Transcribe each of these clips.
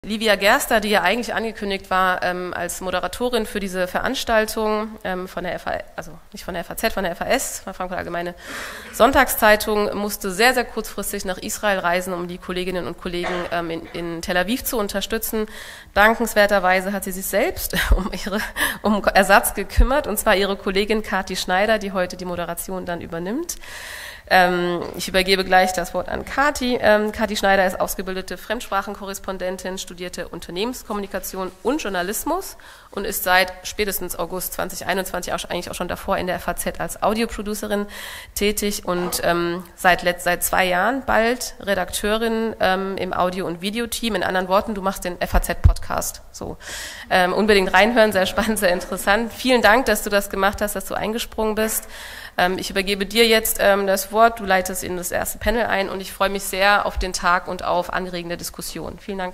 Livia Gerster, die ja eigentlich angekündigt war als Moderatorin für diese Veranstaltung von der FAZ, also nicht von der FAZ, von der FAS, von der Frankfurter Allgemeine Sonntagszeitung, musste sehr, sehr kurzfristig nach Israel reisen, um die Kolleginnen und Kollegen in Tel Aviv zu unterstützen. Dankenswerterweise hat sie sich selbst um Ersatz gekümmert, und zwar ihre Kollegin Kathi Schneider, die heute die Moderation dann übernimmt. Ich übergebe gleich das Wort an Kathi. Kathi Schneider ist ausgebildete Fremdsprachenkorrespondentin, studierte Unternehmenskommunikation und Journalismus und ist seit spätestens August 2021, eigentlich auch schon davor, in der FAZ als Audioproducerin tätig und seit 2 Jahren bald Redakteurin im Audio- und Videoteam. In anderen Worten, du machst den FAZ-Podcast. So, unbedingt reinhören, sehr spannend, sehr interessant. Vielen Dank, dass du das gemacht hast, dass du eingesprungen bist. Ich übergebe dir jetzt das Wort, du leitest in das erste Panel ein und ich freue mich sehr auf den Tag und auf anregende Diskussionen. Vielen Dank.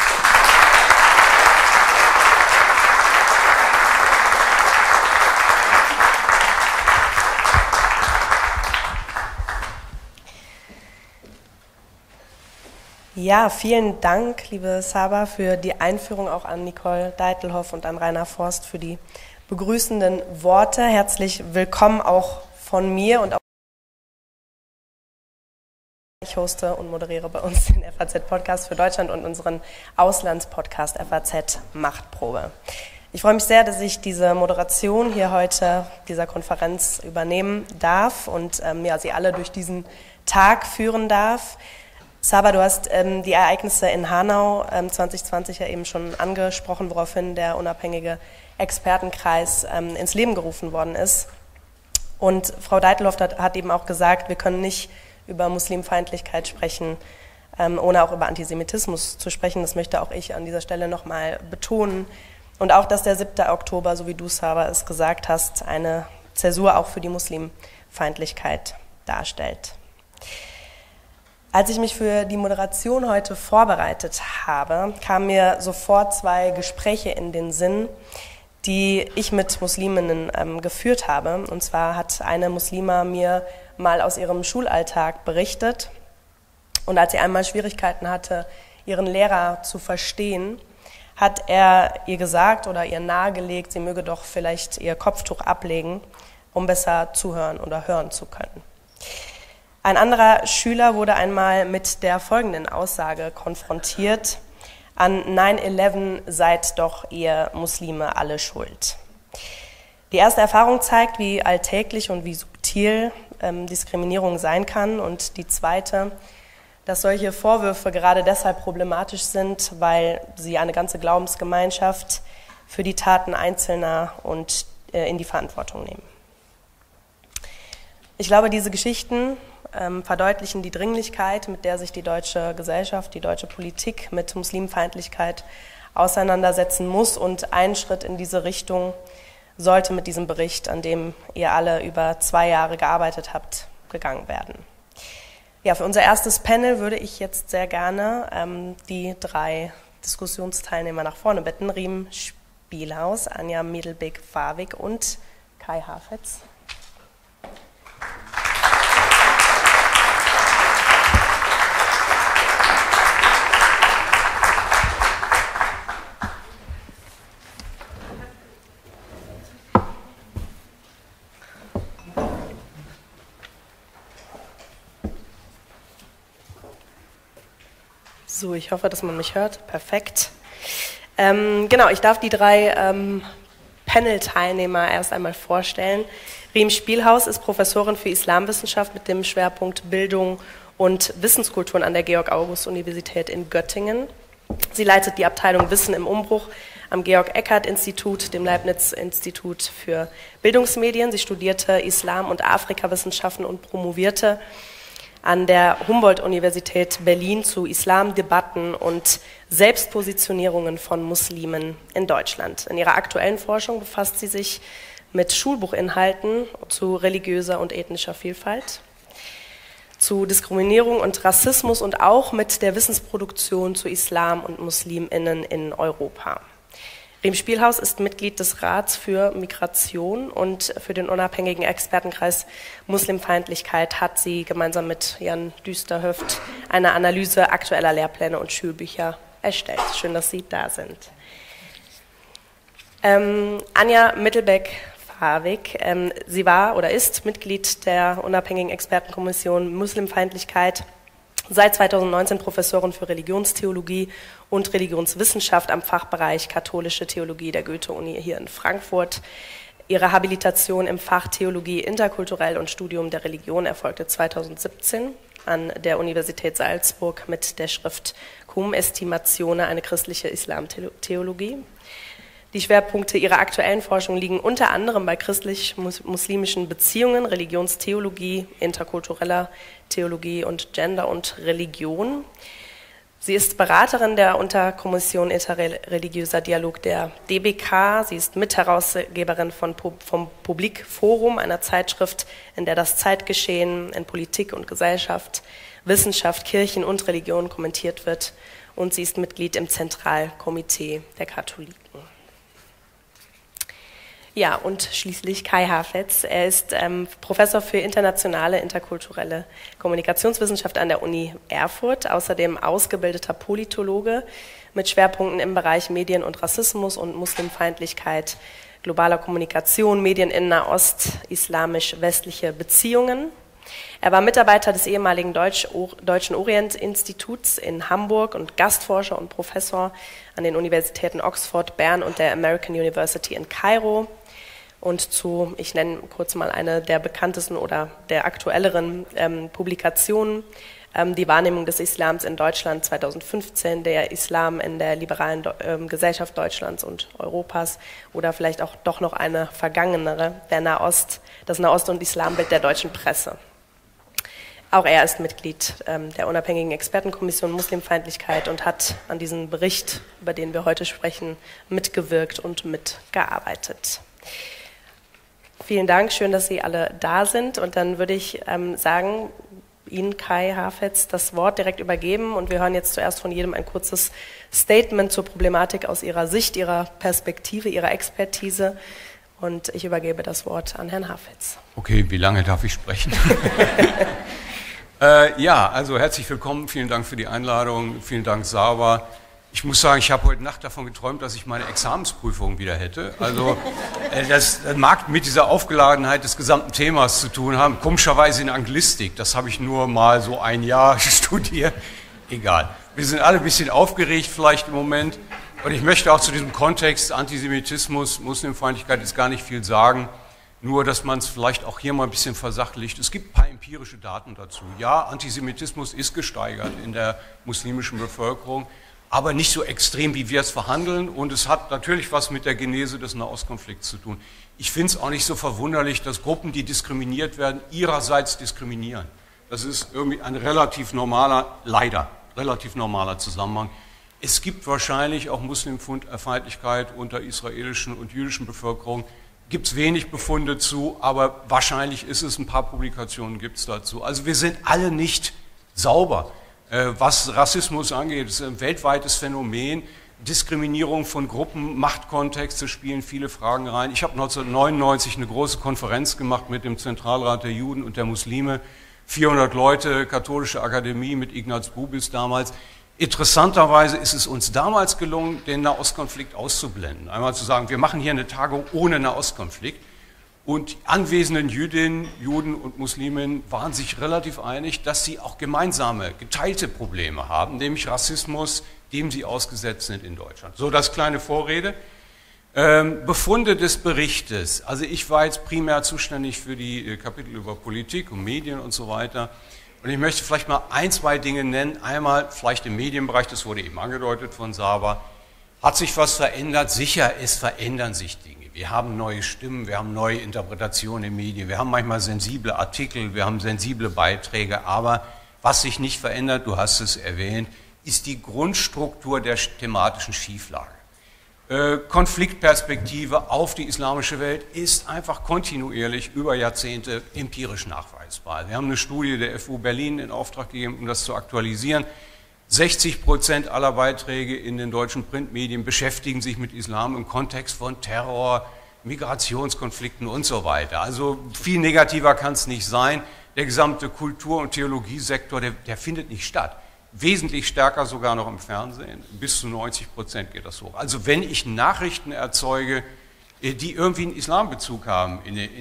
Ja, vielen Dank, liebe Saba, für die Einführung, auch an Nicole Deitelhoff und an Rainer Forst für die begrüßenden Worte. Herzlich willkommen auch von mir und auch ich hoste und moderiere bei uns den FAZ-Podcast für Deutschland und unseren Auslandspodcast FAZ Machtprobe. Ich freue mich sehr, dass ich diese Moderation hier heute dieser Konferenz übernehmen darf und Sie alle durch diesen Tag führen darf. Saba, du hast die Ereignisse in Hanau 2020 ja eben schon angesprochen, woraufhin der unabhängige Expertenkreis ins Leben gerufen worden ist. Und Frau Deitelhoff hat eben auch gesagt, wir können nicht über Muslimfeindlichkeit sprechen, ohne auch über Antisemitismus zu sprechen. Das möchte auch ich an dieser Stelle nochmal betonen. Und auch, dass der 7. Oktober, so wie du, Saba, es gesagt hast, eine Zäsur auch für die Muslimfeindlichkeit darstellt. Als ich mich für die Moderation heute vorbereitet habe, kamen mir sofort 2 Gespräche in den Sinn, die ich mit Musliminnen geführt habe. Und zwar hat eine Muslima mir mal aus ihrem Schulalltag berichtet. Und als sie einmal Schwierigkeiten hatte, ihren Lehrer zu verstehen, hat er ihr gesagt oder ihr nahegelegt, sie möge doch vielleicht ihr Kopftuch ablegen, um besser zuhören oder hören zu können. Ein anderer Schüler wurde einmal mit der folgenden Aussage konfrontiert: An 9/11 seid doch ihr Muslime alle schuld. Die erste Erfahrung zeigt, wie alltäglich und wie subtil Diskriminierung sein kann, und die zweite, dass solche Vorwürfe gerade deshalb problematisch sind, weil sie eine ganze Glaubensgemeinschaft für die Taten Einzelner und in die Verantwortung nehmen. Ich glaube, diese Geschichten verdeutlichen die Dringlichkeit, mit der sich die deutsche Gesellschaft, die deutsche Politik mit Muslimfeindlichkeit auseinandersetzen muss. Und ein Schritt in diese Richtung sollte mit diesem Bericht, an dem ihr alle über 2 Jahre gearbeitet habt, gegangen werden. Ja, für unser erstes Panel würde ich jetzt sehr gerne die 3 Diskussionsteilnehmer nach vorne bitten. Riem Spielhaus, Anja Medelbeck-Fawig und Kai Hafetz. So, ich hoffe, dass man mich hört. Perfekt. Genau, ich darf die 3 Panel-Teilnehmer erst einmal vorstellen. Riem Spielhaus ist Professorin für Islamwissenschaft mit dem Schwerpunkt Bildung und Wissenskulturen an der Georg-August-Universität in Göttingen. Sie leitet die Abteilung Wissen im Umbruch am Georg-Eckert-Institut, dem Leibniz-Institut für Bildungsmedien. Sie studierte Islam- und Afrikawissenschaften und promovierte an der Humboldt-Universität Berlin zu Islamdebatten und Selbstpositionierungen von Muslimen in Deutschland. In ihrer aktuellen Forschung befasst sie sich mit Schulbuchinhalten zu religiöser und ethnischer Vielfalt, zu Diskriminierung und Rassismus und auch mit der Wissensproduktion zu Islam und MuslimInnen in Europa. Riem Spielhaus ist Mitglied des Rats für Migration und für den unabhängigen Expertenkreis Muslimfeindlichkeit hat sie gemeinsam mit Jan Düsterhöft eine Analyse aktueller Lehrpläne und Schulbücher erstellt. Schön, dass Sie da sind. Anja Mittelbeck-Fawig, sie war oder ist Mitglied der unabhängigen Expertenkommission Muslimfeindlichkeit, seit 2019 Professorin für Religionstheologie und Religionswissenschaft am Fachbereich Katholische Theologie der Goethe-Uni hier in Frankfurt. Ihre Habilitation im Fach Theologie interkulturell und Studium der Religion erfolgte 2017 an der Universität Salzburg mit der Schrift Cum Estimatione, eine christliche Islamtheologie. Die Schwerpunkte ihrer aktuellen Forschung liegen unter anderem bei christlich-muslimischen Beziehungen, Religionstheologie, interkultureller Theologie und Gender und Religion. Sie ist Beraterin der Unterkommission Interreligiöser Dialog der DBK. Sie ist Mitherausgeberin vom Publikforum, einer Zeitschrift, in der das Zeitgeschehen in Politik und Gesellschaft, Wissenschaft, Kirchen und Religion kommentiert wird. Und sie ist Mitglied im Zentralkomitee der Katholiken. Ja, und schließlich Kai Hafetz. Er ist Professor für internationale interkulturelle Kommunikationswissenschaft an der Uni Erfurt, außerdem ausgebildeter Politologe mit Schwerpunkten im Bereich Medien und Rassismus und Muslimfeindlichkeit, globaler Kommunikation, Medien in Nahost, islamisch-westliche Beziehungen. Er war Mitarbeiter des ehemaligen Deutschen Orient-Instituts in Hamburg und Gastforscher und Professor an den Universitäten Oxford, Bern und der American University in Kairo. Und ich nenne kurz mal eine der bekanntesten oder der aktuelleren Publikationen, die Wahrnehmung des Islams in Deutschland 2015, der Islam in der liberalen Gesellschaft Deutschlands und Europas oder vielleicht auch doch noch eine vergangenere, das Nahost- und Islambild der deutschen Presse. Auch er ist Mitglied der unabhängigen Expertenkommission Muslimfeindlichkeit und hat an diesem Bericht, über den wir heute sprechen, mitgewirkt und mitgearbeitet. Vielen Dank, schön, dass Sie alle da sind. Und dann würde ich sagen, Ihnen, Kai Hafetz, das Wort direkt übergeben. Und wir hören jetzt zuerst von jedem ein kurzes Statement zur Problematik aus Ihrer Sicht, Ihrer Perspektive, Ihrer Expertise. Und ich übergebe das Wort an Herrn Hafetz. Okay, wie lange darf ich sprechen? Ja, also herzlich willkommen, vielen Dank für die Einladung, vielen Dank Saba. Ich muss sagen, ich habe heute Nacht davon geträumt, dass ich meine Examensprüfung wieder hätte. Also das mag mit dieser Aufgeladenheit des gesamten Themas zu tun haben. Komischerweise in Anglistik, das habe ich nur mal so ein Jahr studiert. Egal. Wir sind alle ein bisschen aufgeregt vielleicht im Moment. Und ich möchte auch zu diesem Kontext Antisemitismus, Muslimfeindlichkeit jetzt gar nicht viel sagen. Nur, dass man es vielleicht auch hier mal ein bisschen versachlicht. Es gibt ein paar empirische Daten dazu. Ja, Antisemitismus ist gesteigert in der muslimischen Bevölkerung, aber nicht so extrem, wie wir es verhandeln. Und es hat natürlich was mit der Genese des Nahostkonflikts zu tun. Ich finde es auch nicht so verwunderlich, dass Gruppen, die diskriminiert werden, ihrerseits diskriminieren. Das ist irgendwie ein relativ normaler Zusammenhang. Es gibt wahrscheinlich auch Muslimfeindlichkeit unter israelischen und jüdischen Bevölkerung. Gibt es wenig Befunde zu, aber wahrscheinlich ist es, ein paar Publikationen gibt es dazu. Also wir sind alle nicht sauber. Was Rassismus angeht, ist ein weltweites Phänomen. Diskriminierung von Gruppen, Machtkontexte spielen viele Fragen rein. Ich habe 1999 eine große Konferenz gemacht mit dem Zentralrat der Juden und der Muslime. 400 Leute, Katholische Akademie mit Ignaz Bubis damals. Interessanterweise ist es uns damals gelungen, den Nahostkonflikt auszublenden. Einmal zu sagen, wir machen hier eine Tagung ohne Nahostkonflikt. Und die anwesenden Jüdinnen, Juden und Musliminnen waren sich relativ einig, dass sie auch gemeinsame, geteilte Probleme haben, nämlich Rassismus, dem sie ausgesetzt sind in Deutschland. So, das kleine Vorrede. Befunde des Berichtes. Also ich war jetzt primär zuständig für die Kapitel über Politik und Medien und so weiter. Und ich möchte vielleicht mal ein, zwei Dinge nennen. Einmal vielleicht im Medienbereich, das wurde eben angedeutet von Saba. Hat sich was verändert? Sicher, es verändern sich Dinge. Wir haben neue Stimmen, wir haben neue Interpretationen in Medien, wir haben manchmal sensible Artikel, wir haben sensible Beiträge, aber was sich nicht verändert, du hast es erwähnt, ist die Grundstruktur der thematischen Schieflage. Konfliktperspektive auf die islamische Welt ist einfach kontinuierlich über Jahrzehnte empirisch nachweisbar. Wir haben eine Studie der FU Berlin in Auftrag gegeben, um das zu aktualisieren. 60% aller Beiträge in den deutschen Printmedien beschäftigen sich mit Islam im Kontext von Terror, Migrationskonflikten und so weiter. Also viel negativer kann es nicht sein. Der gesamte Kultur- und Theologiesektor, der findet nicht statt. wesentlich stärker sogar noch im Fernsehen, bis zu 90% geht das hoch. Also wenn ich Nachrichten erzeuge, die irgendwie einen Islambezug haben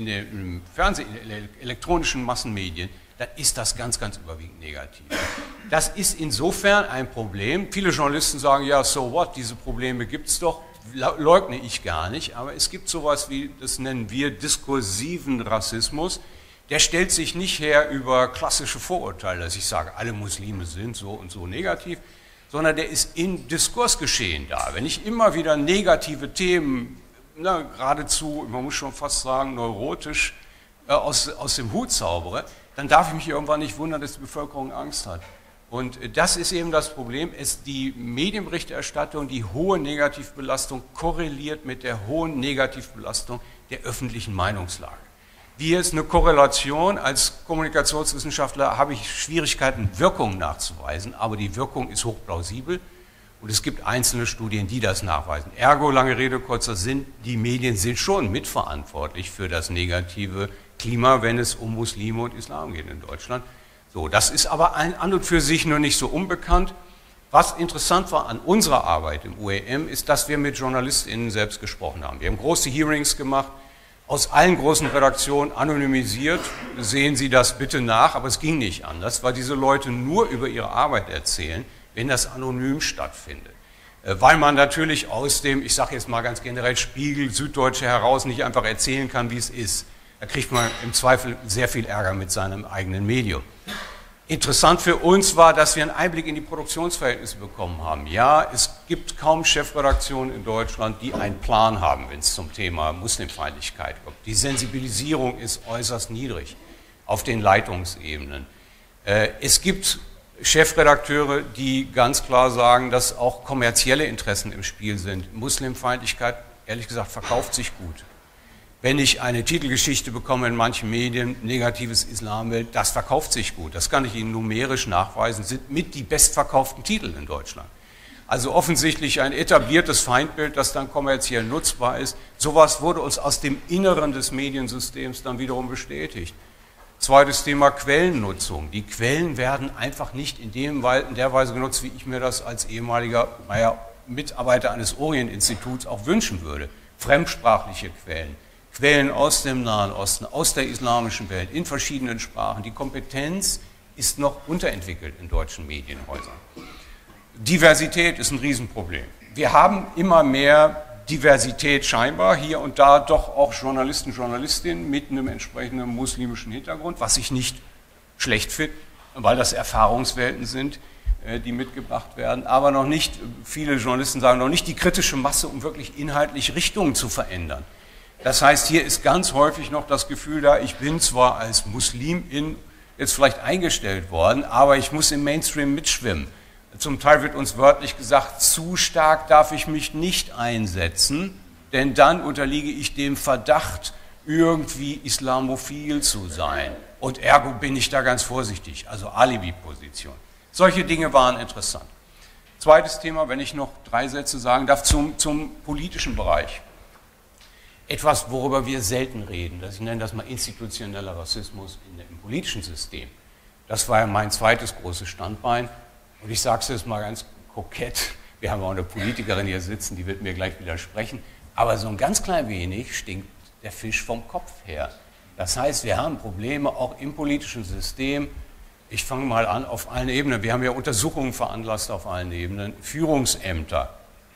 im Fernsehen, in elektronischen Massenmedien, dann ist das ganz, ganz überwiegend negativ. Das ist insofern ein Problem. Viele Journalisten sagen, ja, so what, diese Probleme gibt es doch, leugne ich gar nicht, aber es gibt sowas wie, das nennen wir diskursiven Rassismus, der stellt sich nicht her über klassische Vorurteile, dass ich sage, alle Muslime sind so und so negativ, sondern der ist in Diskursgeschehen da. Wenn ich immer wieder negative Themen, geradezu, man muss schon fast sagen, neurotisch aus dem Hut zaubere, dann darf ich mich irgendwann nicht wundern, dass die Bevölkerung Angst hat. Und das ist eben das Problem, die Medienberichterstattung, die hohe Negativbelastung korreliert mit der hohen Negativbelastung der öffentlichen Meinungslage. Wie ist eine Korrelation? Als Kommunikationswissenschaftler habe ich Schwierigkeiten, Wirkung nachzuweisen, aber die Wirkung ist hochplausibel und es gibt einzelne Studien, die das nachweisen. Ergo, lange Rede, kurzer Sinn, die Medien sind schon mitverantwortlich für das negative Klima, wenn es um Muslime und Islam geht in Deutschland. So, das ist aber an und für sich nur nicht so unbekannt. Was interessant war an unserer Arbeit im UEM, ist, dass wir mit JournalistInnen selbst gesprochen haben. Wir haben große Hearings gemacht, aus allen großen Redaktionen anonymisiert, sehen Sie das bitte nach, aber es ging nicht anders, weil diese Leute nur über ihre Arbeit erzählen, wenn das anonym stattfindet. Weil man natürlich aus dem, ich sage jetzt mal ganz generell, Spiegel, Süddeutsche heraus nicht einfach erzählen kann, wie es ist. Da kriegt man im Zweifel sehr viel Ärger mit seinem eigenen Medium. Interessant für uns war, dass wir einen Einblick in die Produktionsverhältnisse bekommen haben. Ja, es gibt kaum Chefredaktionen in Deutschland, die einen Plan haben, wenn es zum Thema Muslimfeindlichkeit kommt. Die Sensibilisierung ist äußerst niedrig auf den Leitungsebenen. Es gibt Chefredakteure, die ganz klar sagen, dass auch kommerzielle Interessen im Spiel sind. Muslimfeindlichkeit, ehrlich gesagt, verkauft sich gut. Wenn ich eine Titelgeschichte bekomme in manchen Medien, negatives Islambild, das verkauft sich gut. Das kann ich Ihnen numerisch nachweisen, sind mit die bestverkauften Titel in Deutschland. Also offensichtlich ein etabliertes Feindbild, das dann kommerziell nutzbar ist. Sowas wurde uns aus dem Inneren des Mediensystems dann wiederum bestätigt. Zweites Thema Quellennutzung. Die Quellen werden einfach nicht in der Weise genutzt, wie ich mir das als ehemaliger Mitarbeiter eines Orient-Instituts auch wünschen würde. Fremdsprachliche Quellen. Quellen aus dem Nahen Osten, aus der islamischen Welt, in verschiedenen Sprachen. Die Kompetenz ist noch unterentwickelt in deutschen Medienhäusern. Diversität ist ein Riesenproblem. Wir haben immer mehr Diversität scheinbar, hier und da doch auch Journalisten, Journalistinnen mit einem entsprechenden muslimischen Hintergrund, was ich nicht schlecht finde, weil das Erfahrungswelten sind, die mitgebracht werden, aber noch nicht, viele Journalisten sagen, noch nicht die kritische Masse, um wirklich inhaltlich Richtungen zu verändern. Das heißt, hier ist ganz häufig noch das Gefühl da, ich bin zwar als Muslimin jetzt vielleicht eingestellt worden, aber ich muss im Mainstream mitschwimmen. Zum Teil wird uns wörtlich gesagt, zu stark darf ich mich nicht einsetzen, denn dann unterliege ich dem Verdacht, irgendwie islamophil zu sein. Und ergo bin ich da ganz vorsichtig, also Alibi-Position. Solche Dinge waren interessant. Zweites Thema, wenn ich noch 3 Sätze sagen darf, zum politischen Bereich. Etwas, worüber wir selten reden, ich nenne das mal institutioneller Rassismus im politischen System. Das war ja mein zweites großes Standbein. Und ich sage es jetzt mal ganz kokett, wir haben auch eine Politikerin hier sitzen, die wird mir gleich widersprechen, aber so ein ganz klein wenig stinkt der Fisch vom Kopf her. Das heißt, wir haben Probleme auch im politischen System. Ich fange mal an auf allen Ebenen. Wir haben ja Untersuchungen veranlasst auf allen Ebenen. Führungsämter,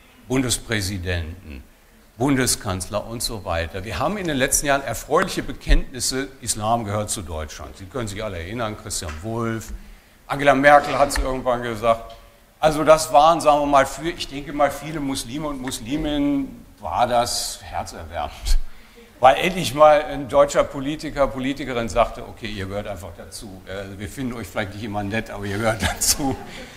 Bundespräsidenten, Bundeskanzler und so weiter. Wir haben in den letzten Jahren erfreuliche Bekenntnisse, Islam gehört zu Deutschland. Sie können sich alle erinnern, Christian Wulff, Angela Merkel hat es irgendwann gesagt. Also das waren, sagen wir mal, ich denke mal, viele Muslime und Musliminnen war das herzerwärmend. Weil endlich mal ein deutscher Politiker, Politikerin sagte, okay, ihr gehört einfach dazu. Wir finden euch vielleicht nicht immer nett, aber ihr gehört dazu.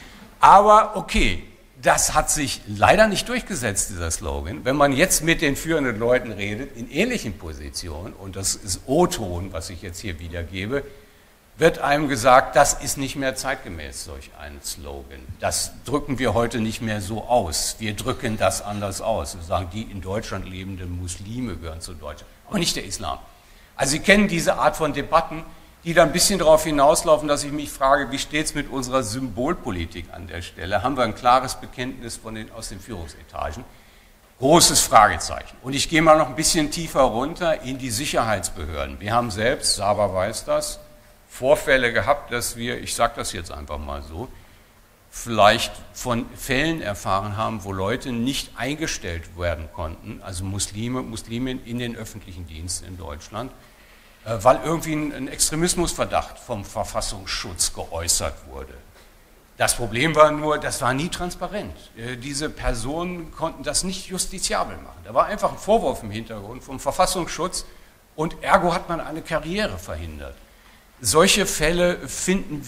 Aber okay, das hat sich leider nicht durchgesetzt, dieser Slogan. Wenn man jetzt mit den führenden Leuten redet, in ähnlichen Positionen, und das ist O-Ton, was ich jetzt hier wiedergebe, wird einem gesagt, das ist nicht mehr zeitgemäß, solch ein Slogan. Das drücken wir heute nicht mehr so aus. Wir drücken das anders aus. Wir sagen, die in Deutschland lebenden Muslime gehören zu Deutschland, aber nicht der Islam. Also Sie kennen diese Art von Debatten, die da ein bisschen darauf hinauslaufen, dass ich mich frage, wie steht es mit unserer Symbolpolitik an der Stelle? Haben wir ein klares Bekenntnis aus den Führungsetagen? Großes Fragezeichen. Und ich gehe mal noch ein bisschen tiefer runter in die Sicherheitsbehörden. Wir haben selbst, Saba weiß das, Vorfälle gehabt, dass wir, ich sage das jetzt einfach mal so, vielleicht von Fällen erfahren haben, wo Leute nicht eingestellt werden konnten, also Musliminnen in den öffentlichen Diensten in Deutschland, weil irgendwie ein Extremismusverdacht vom Verfassungsschutz geäußert wurde. Das Problem war nur, das war nie transparent. Diese Personen konnten das nicht justiziabel machen. Da war einfach ein Vorwurf im Hintergrund vom Verfassungsschutz und ergo hat man eine Karriere verhindert. Solche Fälle haben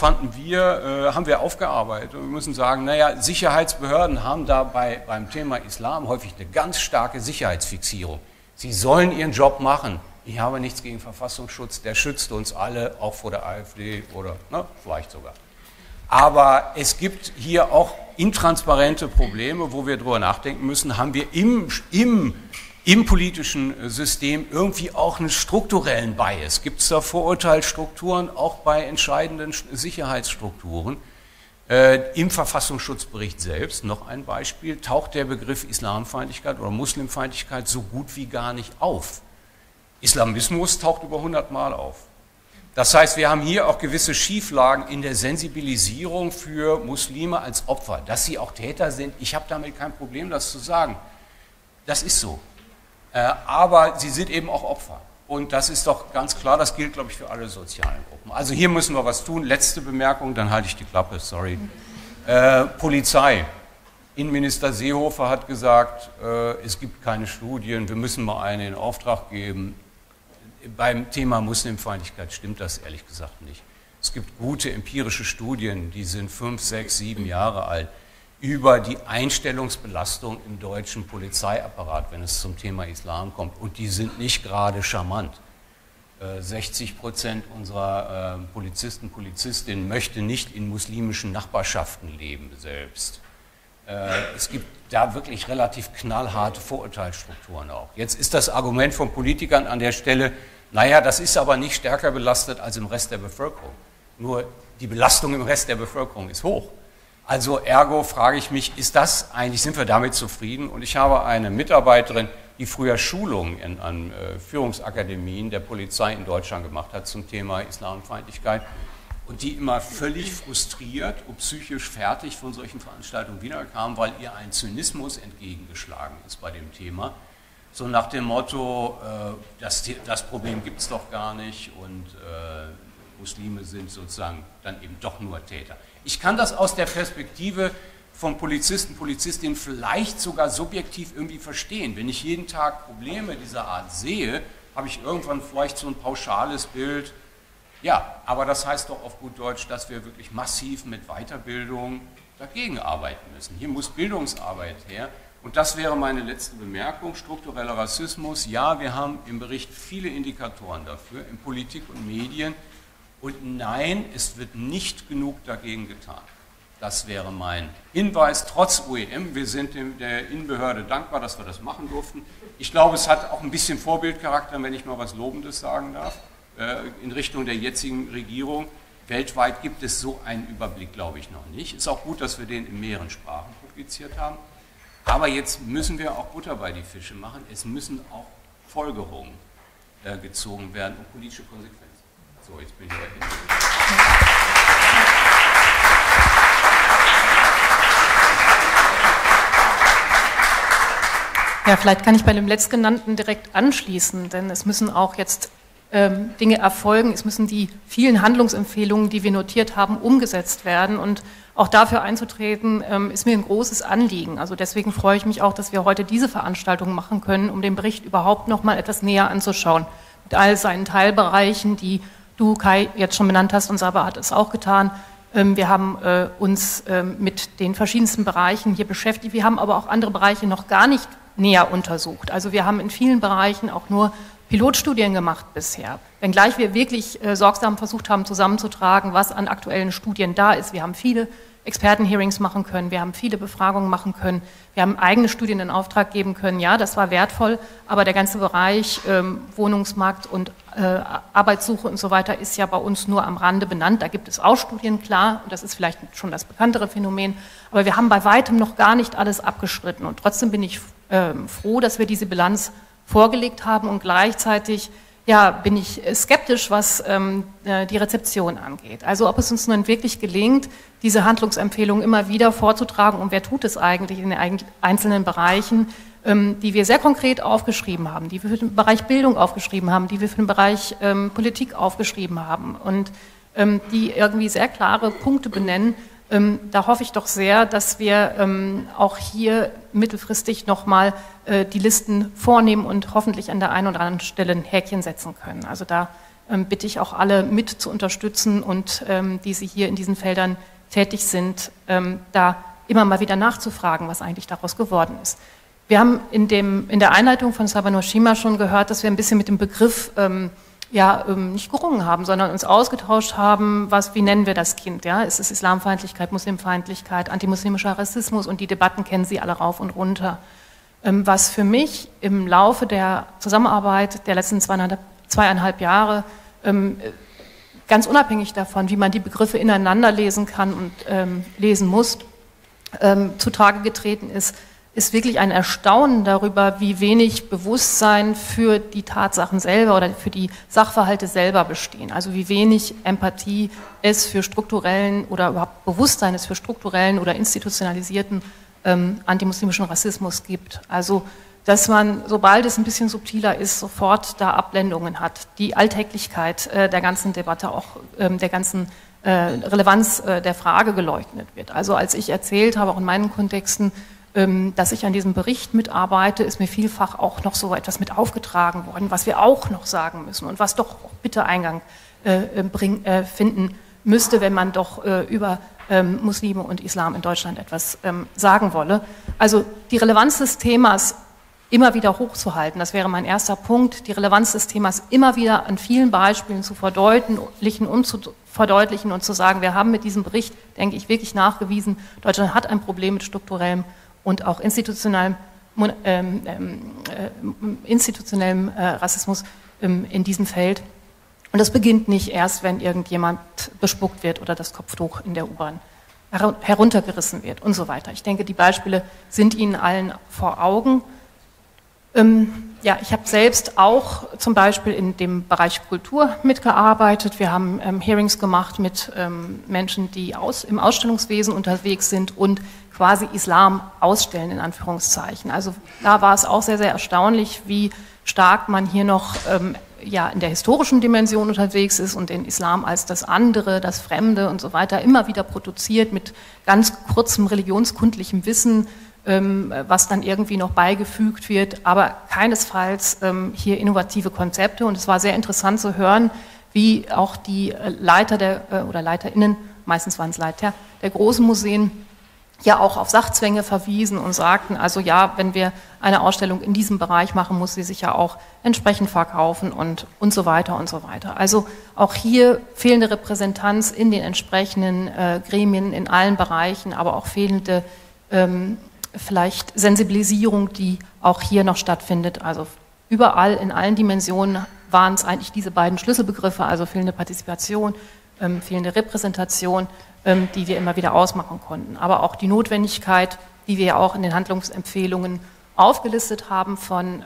wir aufgearbeitet und wir müssen sagen, naja, Sicherheitsbehörden haben da beim Thema Islam häufig eine ganz starke Sicherheitsfixierung. Sie sollen ihren Job machen. Ich habe nichts gegen Verfassungsschutz, der schützt uns alle, auch vor der AfD oder vielleicht sogar. Aber es gibt hier auch intransparente Probleme, wo wir drüber nachdenken müssen, haben wir im politischen System irgendwie auch einen strukturellen Bias? Gibt es da Vorurteilsstrukturen, auch bei entscheidenden Sicherheitsstrukturen? Im Verfassungsschutzbericht selbst, noch ein Beispiel, taucht der Begriff Islamfeindlichkeit oder Muslimfeindlichkeit so gut wie gar nicht auf. Islamismus taucht über 100 Mal auf. Das heißt, wir haben hier auch gewisse Schieflagen in der Sensibilisierung für Muslime als Opfer. Dass sie auch Täter sind, ich habe damit kein Problem, das zu sagen. Das ist so. Aber sie sind eben auch Opfer. Und das ist doch ganz klar, das gilt, glaube ich, für alle sozialen Gruppen. Also hier müssen wir was tun. Letzte Bemerkung, dann halte ich die Klappe, sorry. Polizei. Innenminister Seehofer hat gesagt, es gibt keine Studien, wir müssen mal eine in Auftrag geben. Beim Thema Muslimfeindlichkeit stimmt das ehrlich gesagt nicht. Es gibt gute empirische Studien, die sind 5, 6, 7 Jahre alt, über die Einstellungsbelastung im deutschen Polizeiapparat, wenn es zum Thema Islam kommt. Und die sind nicht gerade charmant. 60% unserer Polizisten, Polizistinnen möchten nicht in muslimischen Nachbarschaften leben selbst. Es gibt da wirklich relativ knallharte Vorurteilsstrukturen auch. Jetzt ist das Argument von Politikern an der Stelle, naja, das ist aber nicht stärker belastet als im Rest der Bevölkerung. Nur die Belastung im Rest der Bevölkerung ist hoch. Also ergo frage ich mich, sind wir damit zufrieden? Und ich habe eine Mitarbeiterin, die früher Schulungen an Führungsakademien der Polizei in Deutschland gemacht hat zum Thema Islamfeindlichkeit und die immer völlig frustriert und psychisch fertig von solchen Veranstaltungen wiederkam, weil ihr ein Zynismus entgegengeschlagen ist bei dem Thema. So nach dem Motto, das Problem gibt es doch gar nicht und Muslime sind sozusagen dann eben doch nur Täter. Ich kann das aus der Perspektive von Polizisten, Polizistinnen vielleicht sogar subjektiv irgendwie verstehen. Wenn ich jeden Tag Probleme dieser Art sehe, habe ich irgendwann vielleicht so ein pauschales Bild. Ja, aber das heißt doch auf gut Deutsch, dass wir wirklich massiv mit Weiterbildung dagegen arbeiten müssen. Hier muss Bildungsarbeit her. Und das wäre meine letzte Bemerkung. Struktureller Rassismus, ja, wir haben im Bericht viele Indikatoren dafür, in Politik und Medien. Und nein, es wird nicht genug dagegen getan. Das wäre mein Hinweis, trotz OEM. Wir sind der Innenbehörde dankbar, dass wir das machen durften. Ich glaube, es hat auch ein bisschen Vorbildcharakter, wenn ich mal was Lobendes sagen darf, in Richtung der jetzigen Regierung. Weltweit gibt es so einen Überblick, glaube ich, noch nicht. Ist auch gut, dass wir den in mehreren Sprachen publiziert haben. Aber jetzt müssen wir auch Butter bei die Fische machen. Es müssen auch Folgerungen gezogen werden und politische Konsequenzen. So, jetzt bin ich weiter. Ja, vielleicht kann ich bei dem Letztgenannten direkt anschließen, denn es müssen auch jetzt Dinge erfolgen, es müssen die vielen Handlungsempfehlungen, die wir notiert haben, umgesetzt werden und auch dafür einzutreten, ist mir ein großes Anliegen. Also deswegen freue ich mich auch, dass wir heute diese Veranstaltung machen können, um den Bericht überhaupt noch mal etwas näher anzuschauen. Mit all seinen Teilbereichen, die du, Kai, jetzt schon benannt hast und Saba hat es auch getan. Wir haben uns mit den verschiedensten Bereichen hier beschäftigt. Wir haben aber auch andere Bereiche noch gar nicht näher untersucht. Also wir haben in vielen Bereichen auch nur Pilotstudien gemacht bisher, wenngleich wir wirklich sorgsam versucht haben zusammenzutragen, was an aktuellen Studien da ist. Wir haben viele Expertenhearings machen können, wir haben viele Befragungen machen können, wir haben eigene Studien in Auftrag geben können. Ja, das war wertvoll, aber der ganze Bereich Wohnungsmarkt und Arbeitssuche und so weiter ist ja bei uns nur am Rande benannt. Da gibt es auch Studien, klar, und das ist vielleicht schon das bekanntere Phänomen, aber wir haben bei weitem noch gar nicht alles abgeschritten. Und trotzdem bin ich froh, dass wir diese Bilanz vorgelegt haben und gleichzeitig bin ich skeptisch, was die Rezeption angeht. Also ob es uns nun wirklich gelingt, diese Handlungsempfehlungen immer wieder vorzutragen und wer tut es eigentlich in den einzelnen Bereichen, die wir sehr konkret aufgeschrieben haben, die wir für den Bereich Bildung aufgeschrieben haben, die wir für den Bereich Politik aufgeschrieben haben und die irgendwie sehr klare Punkte benennen. Da hoffe ich doch sehr, dass wir auch hier mittelfristig nochmal die Listen vornehmen und hoffentlich an der einen oder anderen Stelle ein Häkchen setzen können. Also da bitte ich auch alle mit zu unterstützen und die Sie hier in diesen Feldern tätig sind, da immer mal wieder nachzufragen, was eigentlich daraus geworden ist. Wir haben in der Einleitung von Sabah Shima schon gehört, dass wir ein bisschen mit dem Begriff nicht gerungen haben, sondern uns ausgetauscht haben, wie nennen wir das Kind? Ja? Ist es Islamfeindlichkeit, Muslimfeindlichkeit, antimuslimischer Rassismus und die Debatten kennen Sie alle rauf und runter. Was für mich im Laufe der Zusammenarbeit der letzten 2,5 Jahre ganz unabhängig davon, wie man die Begriffe ineinander lesen kann und lesen muss, zutage getreten ist wirklich ein Erstaunen darüber, wie wenig Bewusstsein für die Tatsachen selber oder für die Sachverhalte selber bestehen. Also wie wenig Empathie es für strukturellen oder überhaupt Bewusstsein es für strukturellen oder institutionalisierten antimuslimischen Rassismus gibt. Also dass man, sobald es ein bisschen subtiler ist, sofort da Abblendungen hat. Die Alltäglichkeit der ganzen Debatte, auch der ganzen Relevanz der Frage geleugnet wird. Also als ich erzählt habe, auch in meinen Kontexten, dass ich an diesem Bericht mitarbeite, ist mir vielfach auch noch so etwas mit aufgetragen worden, was wir auch noch sagen müssen und was doch bitte Eingang finden müsste, wenn man doch über Muslime und Islam in Deutschland etwas sagen wolle. Also die Relevanz des Themas immer wieder hochzuhalten, das wäre mein erster Punkt, die Relevanz des Themas immer wieder an vielen Beispielen zu verdeutlichen und zu verdeutlichen und zu sagen, wir haben mit diesem Bericht, denke ich, wirklich nachgewiesen, Deutschland hat ein Problem mit strukturellem und auch institutionellem Rassismus in diesem Feld. Und das beginnt nicht erst, wenn irgendjemand bespuckt wird oder das Kopftuch in der U-Bahn heruntergerissen wird und so weiter. Ich denke, die Beispiele sind Ihnen allen vor Augen. Ich habe selbst auch zum Beispiel in dem Bereich Kultur mitgearbeitet. Wir haben Hearings gemacht mit Menschen, die im Ausstellungswesen unterwegs sind und quasi Islam ausstellen, in Anführungszeichen. Also da war es auch sehr, sehr erstaunlich, wie stark man hier noch in der historischen Dimension unterwegs ist und den Islam als das andere, das Fremde und so weiter immer wieder produziert mit ganz kurzem religionskundlichem Wissen, was dann irgendwie noch beigefügt wird, aber keinesfalls hier innovative Konzepte. Und es war sehr interessant zu hören, wie auch die Leiter oder LeiterInnen, meistens waren es Leiter, der großen Museen, ja auch auf Sachzwänge verwiesen und sagten, also ja, wenn wir eine Ausstellung in diesem Bereich machen, muss sie sich ja auch entsprechend verkaufen und so weiter und so weiter. Also auch hier fehlende Repräsentanz in den entsprechenden Gremien in allen Bereichen, aber auch fehlende vielleicht Sensibilisierung, die auch hier noch stattfindet. Also überall in allen Dimensionen waren es eigentlich diese beiden Schlüsselbegriffe, also fehlende Partizipation, fehlende Repräsentation, die wir immer wieder ausmachen konnten. Aber auch die Notwendigkeit, die wir auch in den Handlungsempfehlungen aufgelistet haben, von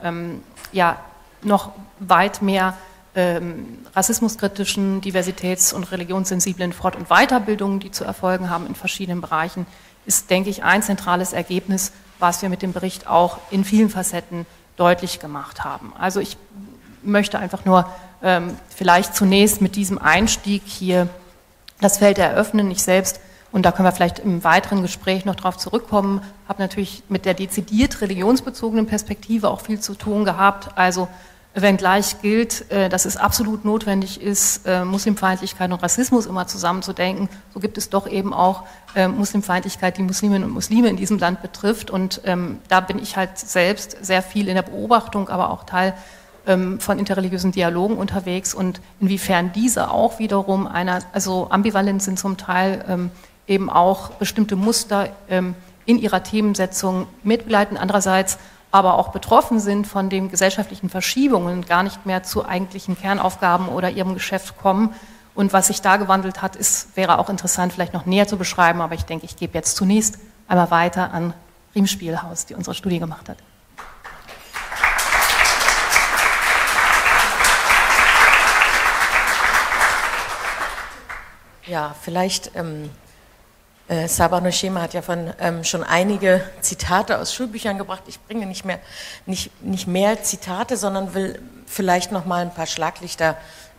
noch weit mehr rassismuskritischen, diversitäts- und religionssensiblen Fort- und Weiterbildungen, die zu erfolgen haben in verschiedenen Bereichen, ist, denke ich, ein zentrales Ergebnis, was wir mit dem Bericht auch in vielen Facetten deutlich gemacht haben. Also ich möchte einfach nur vielleicht zunächst mit diesem Einstieg hier das Feld eröffnen. Ich selbst, und da können wir vielleicht im weiteren Gespräch noch drauf zurückkommen, habe natürlich mit der dezidiert religionsbezogenen Perspektive auch viel zu tun gehabt. Also wenngleich gilt, dass es absolut notwendig ist, Muslimfeindlichkeit und Rassismus immer zusammenzudenken, so gibt es doch eben auch Muslimfeindlichkeit, die Musliminnen und Muslime in diesem Land betrifft. Und da bin ich halt selbst sehr viel in der Beobachtung, aber auch Teil von interreligiösen Dialogen unterwegs und inwiefern diese auch wiederum also ambivalent sind zum Teil eben auch bestimmte Muster in ihrer Themensetzung mitbegleiten, andererseits aber auch betroffen sind von den gesellschaftlichen Verschiebungen, gar nicht mehr zu eigentlichen Kernaufgaben oder ihrem Geschäft kommen. Und was sich da gewandelt hat, wäre auch interessant, vielleicht noch näher zu beschreiben, aber ich denke, ich gebe jetzt zunächst einmal weiter an Riem Spielhaus, die unsere Studie gemacht hat. Ja, vielleicht, Sabah Noshema hat ja schon einige Zitate aus Schulbüchern gebracht. Ich bringe nicht mehr Zitate, sondern will vielleicht noch mal ein paar Schlaglichter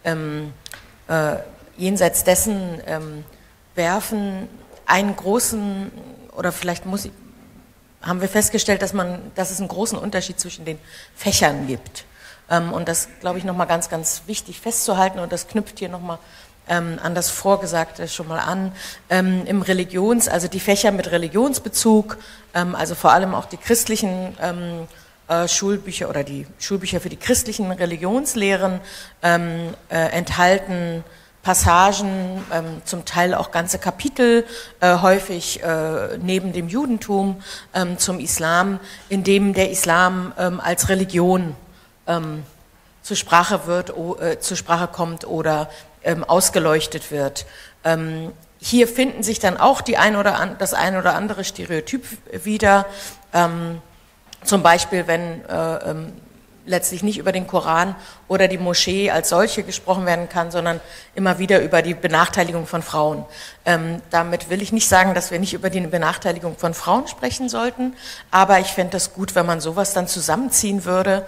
jenseits dessen werfen. Einen großen, oder vielleicht haben wir festgestellt, dass es einen großen Unterschied zwischen den Fächern gibt. Und das, glaube ich, noch mal ganz, ganz wichtig festzuhalten, und das knüpft hier noch mal an das Vorgesagte schon mal an, also die Fächer mit Religionsbezug, also vor allem auch die christlichen Schulbücher oder die Schulbücher für die christlichen Religionslehren enthalten Passagen, zum Teil auch ganze Kapitel, häufig neben dem Judentum zum Islam, in dem der Islam als Religion zur Sprache kommt oder ausgeleuchtet wird. Hier finden sich dann auch das ein oder andere Stereotyp wieder, zum Beispiel, wenn letztlich nicht über den Koran oder die Moschee als solche gesprochen werden kann, sondern immer wieder über die Benachteiligung von Frauen. Damit will ich nicht sagen, dass wir nicht über die Benachteiligung von Frauen sprechen sollten, aber ich fände das gut, wenn man sowas dann zusammenziehen würde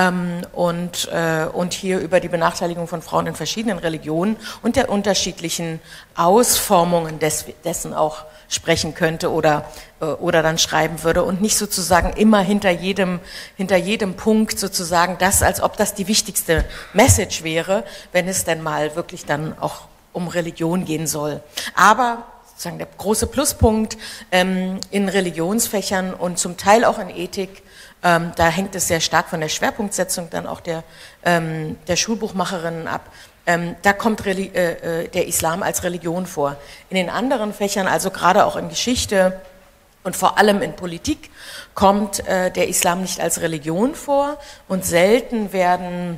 und hier über die Benachteiligung von Frauen in verschiedenen Religionen und der unterschiedlichen Ausformungen dessen auch sprechen könnte oder dann schreiben würde und nicht sozusagen immer hinter jedem Punkt sozusagen als ob das die wichtigste Message wäre, wenn es denn mal wirklich dann auch um Religion gehen soll. Aber sozusagen der große Pluspunkt in Religionsfächern und zum Teil auch in Ethik, da hängt es sehr stark von der Schwerpunktsetzung dann auch der Schulbuchmacherinnen ab. Da kommt der Islam als Religion vor. In den anderen Fächern, also gerade auch in Geschichte und vor allem in Politik, kommt der Islam nicht als Religion vor und selten werden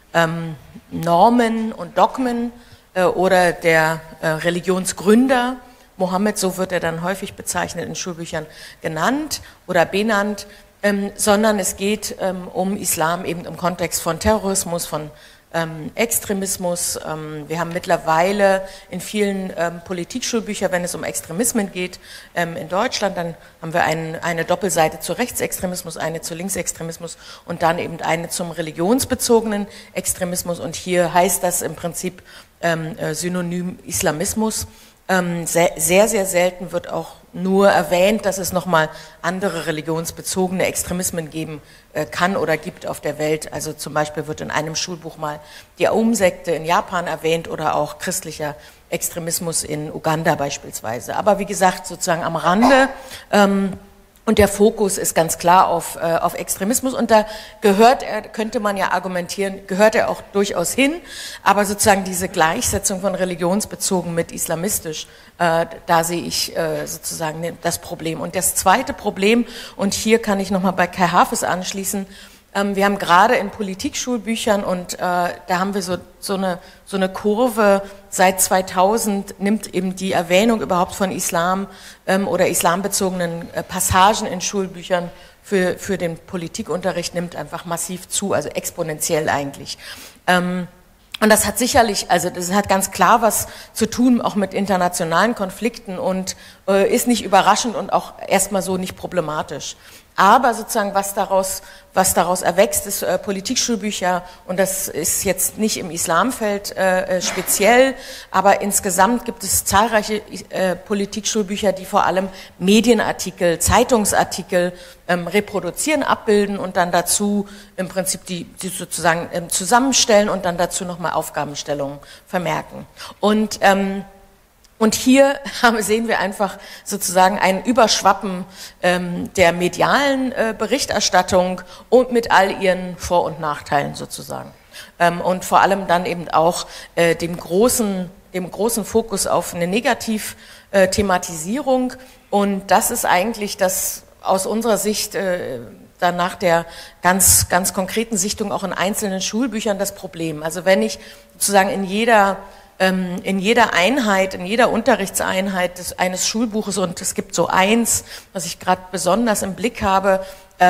Normen und Dogmen oder der Religionsgründer, Mohammed, so wird er dann häufig bezeichnet in Schulbüchern, genannt oder benannt, sondern es geht um Islam eben im Kontext von Terrorismus, von Extremismus. Wir haben mittlerweile in vielen Politikschulbüchern, wenn es um Extremismen geht, in Deutschland, dann haben wir eine Doppelseite zu Rechtsextremismus, eine zu Linksextremismus und dann eben eine zum religionsbezogenen Extremismus. Und hier heißt das im Prinzip Synonym Islamismus. Sehr, sehr selten wird auch nur erwähnt, dass es nochmal andere religionsbezogene Extremismen geben kann oder gibt auf der Welt. Also zum Beispiel wird in einem Schulbuch mal die Aum-Sekte in Japan erwähnt oder auch christlicher Extremismus in Uganda beispielsweise. Aber wie gesagt, sozusagen am Rande. Und der Fokus ist ganz klar auf Extremismus und da könnte man ja argumentieren, gehört er auch durchaus hin, aber sozusagen diese Gleichsetzung von religionsbezogen mit islamistisch, da sehe ich sozusagen das Problem. Und das zweite Problem, und hier kann ich nochmal bei Kai Hafes anschließen, wir haben gerade in Politikschulbüchern und da haben wir so eine Kurve, seit 2000 nimmt eben die Erwähnung überhaupt von Islam oder islambezogenen Passagen in Schulbüchern für den Politikunterricht nimmt einfach massiv zu, also exponentiell eigentlich. Und das hat sicherlich, also das hat ganz klar was zu tun, auch mit internationalen Konflikten und ist nicht überraschend und auch erstmal so nicht problematisch. Aber sozusagen, was daraus erwächst, ist Politikschulbücher und das ist jetzt nicht im Islamfeld speziell, aber insgesamt gibt es zahlreiche Politikschulbücher, die vor allem Medienartikel, Zeitungsartikel reproduzieren, abbilden und dann dazu im Prinzip die sozusagen zusammenstellen und dann dazu nochmal Aufgabenstellungen vermerken. Und hier sehen wir einfach sozusagen ein Überschwappen der medialen Berichterstattung und mit all ihren Vor- und Nachteilen sozusagen. Und vor allem dann eben auch dem großen Fokus auf eine Thematisierung. Und das ist eigentlich das aus unserer Sicht dann nach der ganz, ganz konkreten Sichtung auch in einzelnen Schulbüchern das Problem. Also wenn ich sozusagen in jeder Einheit, in jeder Unterrichtseinheit eines Schulbuches, und es gibt so eins, was ich gerade besonders im Blick habe,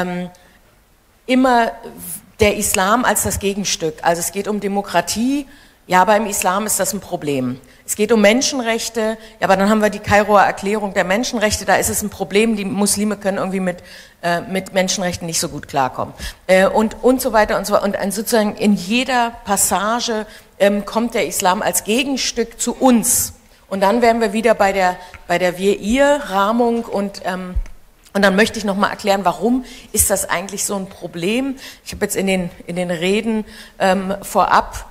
immer der Islam als das Gegenstück. Also es geht um Demokratie, ja, beim Islam ist das ein Problem. Es geht um Menschenrechte, ja, aber dann haben wir die Kairoer Erklärung der Menschenrechte, da ist es ein Problem, die Muslime können irgendwie mit Menschenrechten nicht so gut klarkommen. Und so weiter und so weiter. Und sozusagen in jeder Passage kommt der Islam als Gegenstück zu uns. Und dann wären wir wieder bei der Wir-Ihr-Rahmung und dann möchte ich nochmal erklären, warum ist das eigentlich so ein Problem? Ich habe jetzt in den Reden vorab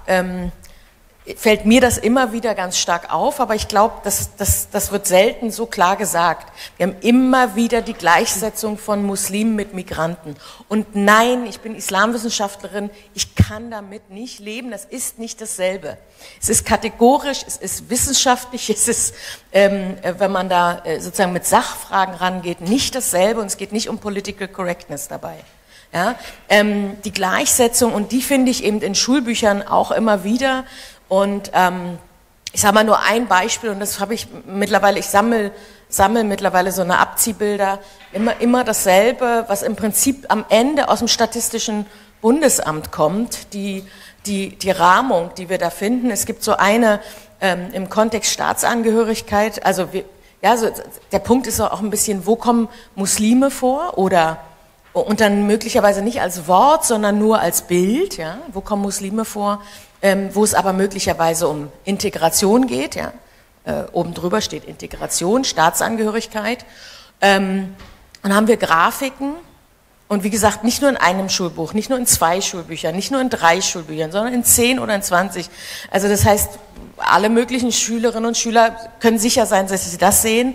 fällt mir das immer wieder ganz stark auf, aber ich glaube, das wird selten so klar gesagt. Wir haben immer wieder die Gleichsetzung von Muslimen mit Migranten. Und nein, ich bin Islamwissenschaftlerin, ich kann damit nicht leben, das ist nicht dasselbe. Es ist kategorisch, es ist wissenschaftlich, es ist, wenn man da sozusagen mit Sachfragen rangeht, nicht dasselbe und es geht nicht um Political Correctness dabei. Ja, die Gleichsetzung, und die finde ich eben in Schulbüchern auch immer wieder. Und ich sage mal nur ein Beispiel, und das habe ich mittlerweile, ich sammle mittlerweile so eine Abziehbilder, immer dasselbe, was im Prinzip am Ende aus dem Statistischen Bundesamt kommt, die Rahmung, die wir da finden. Es gibt so eine im Kontext Staatsangehörigkeit, also der Punkt ist auch ein bisschen, wo kommen Muslime vor, und dann möglicherweise nicht als Wort, sondern nur als Bild, ja, wo kommen Muslime vor, wo es aber möglicherweise um Integration geht, ja, oben drüber steht Integration, Staatsangehörigkeit, dann haben wir Grafiken, und wie gesagt, nicht nur in einem Schulbuch, nicht nur in 2 Schulbüchern, nicht nur in 3 Schulbüchern, sondern in 10 oder in 20, also das heißt, alle möglichen Schülerinnen und Schüler können sicher sein, dass sie das sehen,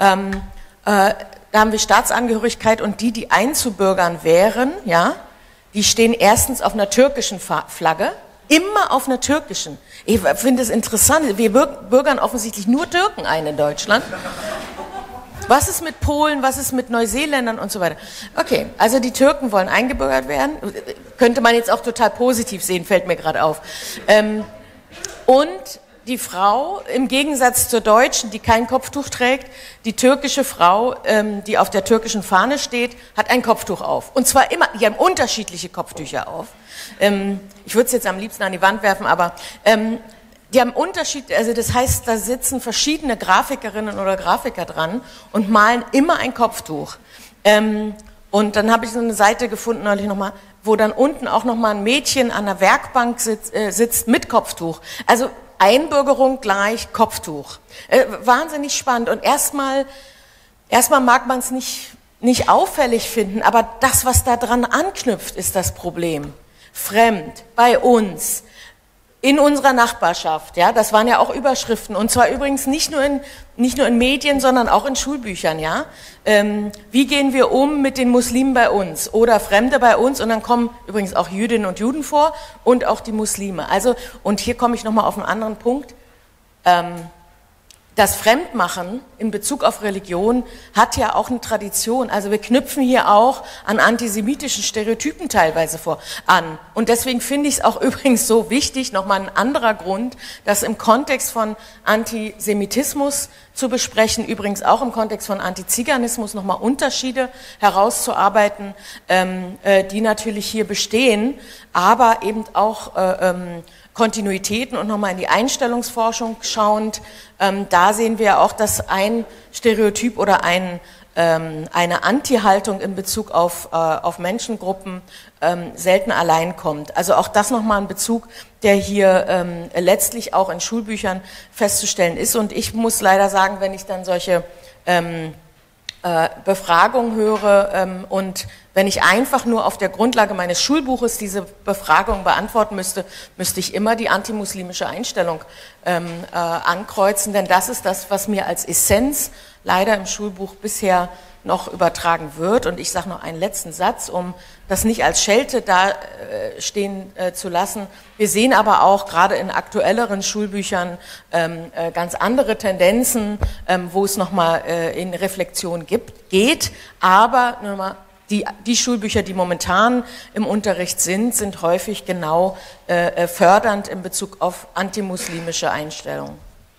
da haben wir Staatsangehörigkeit, und die einzubürgern wären, ja, die stehen erstens auf einer türkischen Flagge, immer auf einer türkischen. Ich finde es interessant, wir bürgern offensichtlich nur Türken ein in Deutschland. Was ist mit Polen, was ist mit Neuseeländern und so weiter? Okay, also die Türken wollen eingebürgert werden, könnte man jetzt auch total positiv sehen, fällt mir gerade auf. Und die Frau, im Gegensatz zur Deutschen, die kein Kopftuch trägt, die türkische Frau, die auf der türkischen Fahne steht, hat ein Kopftuch auf. Und zwar immer, die haben unterschiedliche Kopftücher auf. Ich würde es jetzt am liebsten an die Wand werfen, aber die haben Unterschied, also das heißt, da sitzen verschiedene Grafikerinnen oder Grafiker dran und malen immer ein Kopftuch. Und dann habe ich so eine Seite gefunden, neulich nochmal, wo dann unten auch nochmal ein Mädchen an der Werkbank sitzt mit Kopftuch. Also Einbürgerung gleich Kopftuch. Wahnsinnig spannend. Und erstmal mag man es nicht auffällig finden, aber das, was da dran anknüpft, ist das Problem. Fremd, bei uns, in unserer Nachbarschaft, ja, das waren ja auch Überschriften, und zwar übrigens nicht nur in Medien, sondern auch in Schulbüchern, ja. Wie gehen wir um mit den Muslimen bei uns oder Fremde bei uns, und dann kommen übrigens auch Jüdinnen und Juden vor und auch die Muslime. Also, und hier komme ich nochmal auf einen anderen Punkt. Das Fremdmachen in Bezug auf Religion hat ja auch eine Tradition. Also wir knüpfen hier auch an antisemitischen Stereotypen teilweise an. Und deswegen finde ich es auch übrigens so wichtig, nochmal ein anderer Grund, das im Kontext von Antisemitismus zu besprechen, übrigens auch im Kontext von Antiziganismus nochmal Unterschiede herauszuarbeiten, die natürlich hier bestehen, aber eben auch Kontinuitäten, und nochmal in die Einstellungsforschung schauend, da sehen wir auch, dass ein Stereotyp oder eine Anti-Haltung in Bezug auf Menschengruppen selten allein kommt. Also auch das nochmal ein Bezug, der hier letztlich auch in Schulbüchern festzustellen ist. Und ich muss leider sagen, wenn ich dann solche Befragung höre und wenn ich einfach nur auf der Grundlage meines Schulbuches diese Befragung beantworten müsste ich immer die antimuslimische Einstellung ankreuzen, denn das ist das, was mir als Essenz leider im Schulbuch bisher noch übertragen wird. Und ich sage noch einen letzten Satz, um das nicht als Schelte dastehen zu lassen. Wir sehen aber auch gerade in aktuelleren Schulbüchern ganz andere Tendenzen, wo es nochmal in Reflexion geht. Aber nochmal, die Schulbücher, die momentan im Unterricht sind häufig genau fördernd in Bezug auf antimuslimische Einstellungen.